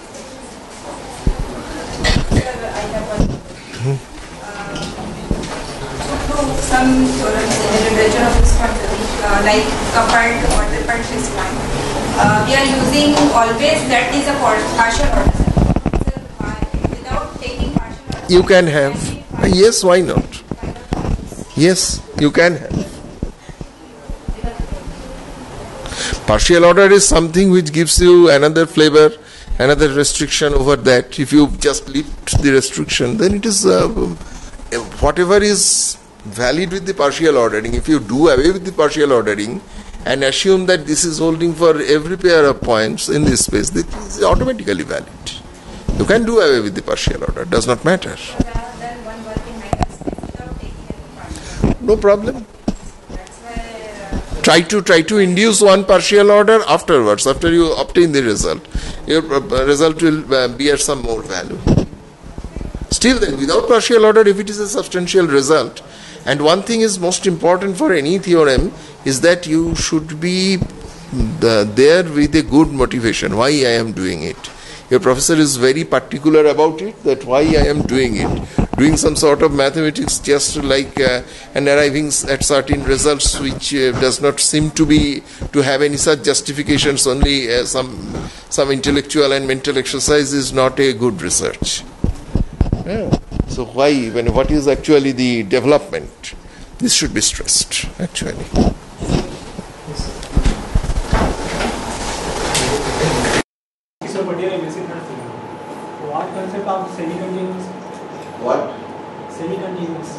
Some theorems in the literature of this quantity, uh, like coupled or tripled system, uh, we are using always that is a partial order. So, without taking partial order, you can have. Uh, yes, why not? Yes, you can have. Partial order is something which gives you another flavor, another restriction over that. If you just lift the restriction, then it is uh, whatever is valid with the partial ordering. If you do away with the partial ordering and assume that this is holding for every pair of points in this space, this is automatically valid. You can do away with the partial order, does not matter. No problem. Try to try to induce one partial order afterwards, after you obtain the result. Your result will uh, bear some more value. Still then, without partial order, if it is a substantial result, and one thing is most important for any theorem is that you should be uh, there with a good motivation, why I am doing it. Your professor is very particular about it, that why I am doing it. Doing some sort of mathematics just like uh, and arriving at certain results which uh, does not seem to be to have any such justifications, only uh, some some intellectual and mental exercise is not a good research. Yeah. So why, when what is actually the development? This should be stressed actually. So particular basic what concept of semi-continuous? What? Semi-continuous.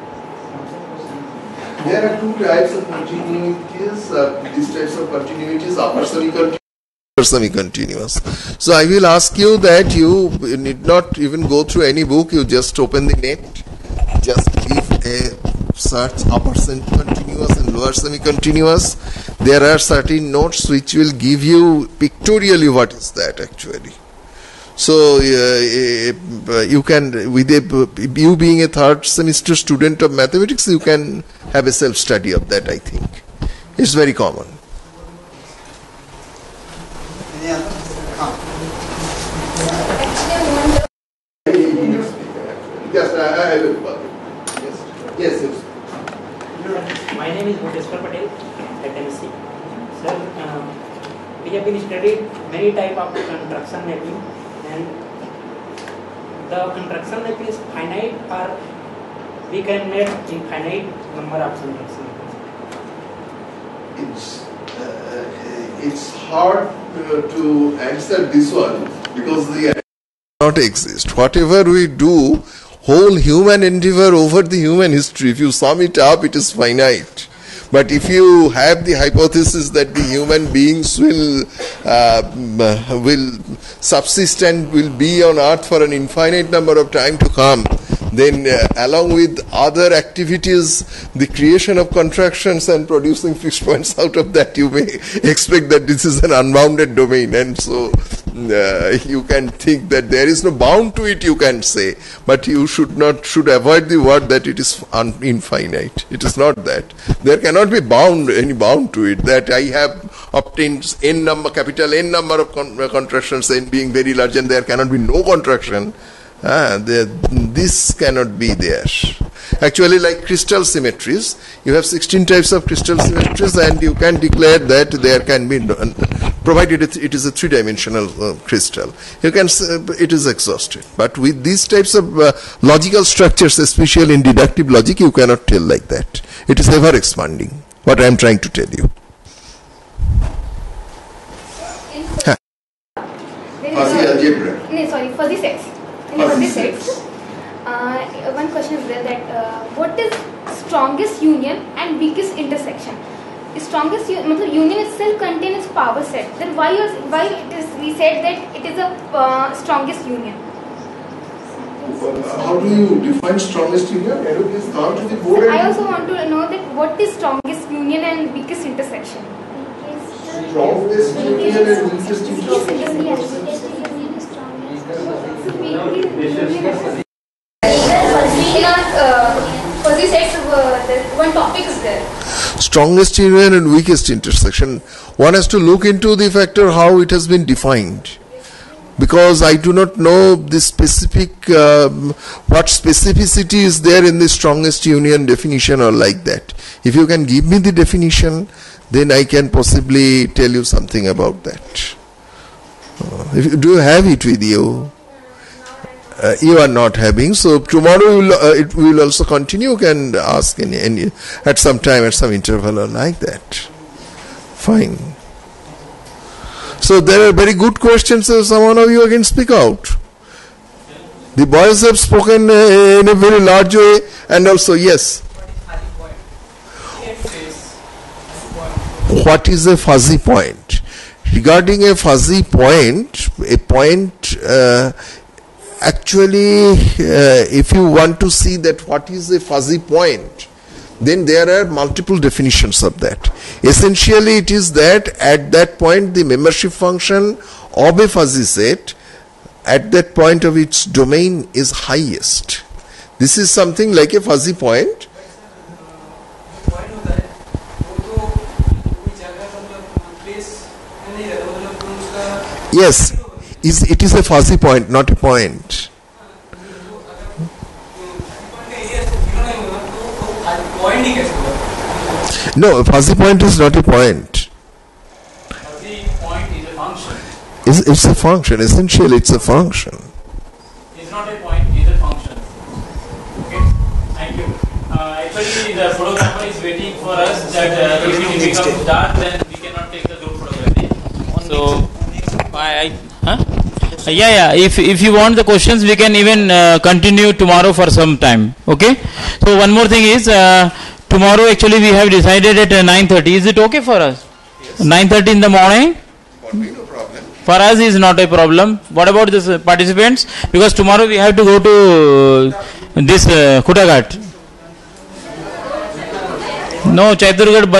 There are two types of continuities. Uh, these types of continuities are semi-continuous. Semi-continuous. So I will ask you that you need not even go through any book. You just open the net, just give a search upper semi-continuous and lower semi-continuous. There are certain notes which will give you pictorially what is that actually. So uh, uh, you can, with a, you being a third semester student of mathematics, you can have a self-study of that, I think. It's very common. Yes, I, I will. Yes, yes, yes. My name is Bhuteshwar Patel at M S C. Sir, uh, we have been studied many type of construction mapping, and the construction mapping is finite, or we can make infinite number of construction. It's uh, it's hard uh, to answer this one because the not exist. Whatever we do, whole human endeavor over the human history, if you sum it up, it is finite. But if you have the hypothesis that the human beings will uh, will subsist and will be on earth for an infinite number of time to come, then uh, along with other activities, the creation of contractions and producing fixed points out of that, you may expect that this is an unbounded domain, and so uh, you can think that there is no bound to it, you can say, but you should not should avoid the word that it is un infinite. It is not that. There cannot be bound any bound to it, that I have obtained n number, capital N number of con contractions, n being very large, and there cannot be no contraction. Ah, the, this cannot be there. Actually, like crystal symmetries, you have sixteen types of crystal symmetries, and you can declare that there can be, provided it is a three-dimensional uh, crystal, you can uh, it is exhausted. But with these types of uh, logical structures, especially in deductive logic, you cannot tell like that. It is ever expanding. What I am trying to tell you. Fuzzy algebra. No, sorry, fuzzy sets. In fuzzy sets, uh, one question is there that uh, what is strongest union and weakest intersection? Strongest union, union itself contains power set. Then why is, why it is we said that it is a uh, strongest union? How do you define strongest union? Can you please come to the board? So I also want to know that what is strongest union and weakest intersection? Strongest union and weakest intersection. Fuzzy sets, one topic is there. Strongest union and weakest intersection. One has to look into the factor how it has been defined, because I do not know the specific um, what specificity is there in the strongest union definition or like that. If you can give me the definition, then I can possibly tell you something about that. Uh, if you, do you have it with you? Uh, you are not having, so tomorrow will, uh, it will also continue. You can ask any, any at some time, at some interval or like that. Fine. So there are very good questions. So someone of you can speak out. The boys have spoken uh, in a very large way, and also yes. what is a fuzzy point? Regarding a fuzzy point, a point uh, actually, uh, if you want to see that what is a fuzzy point, then there are multiple definitions of that. Essentially, it is that at that point the membership function of a fuzzy set at that point of its domain is highest. This is something like a fuzzy point. Yes, is it is a fuzzy point, not a point. No, a fuzzy point is not a point. Fuzzy point is a function. It's, it's a function. Essentially, it's a function. It's not a point, it's a function. Okay, thank you. Uh, actually, the photographer is waiting for us that uh, if it becomes dark, then we cannot take the group photography. So, I, I huh? Uh, yeah, yeah. If if you want the questions, we can even uh, continue tomorrow for some time. Okay. So one more thing is uh, tomorrow actually we have decided at uh, nine thirty. Is it okay for us? Yes. nine thirty in the morning. For me, no problem. For us is not a problem. What about the participants? Because tomorrow we have to go to uh, this uh, Kutaghat. No, Chaiturgarh.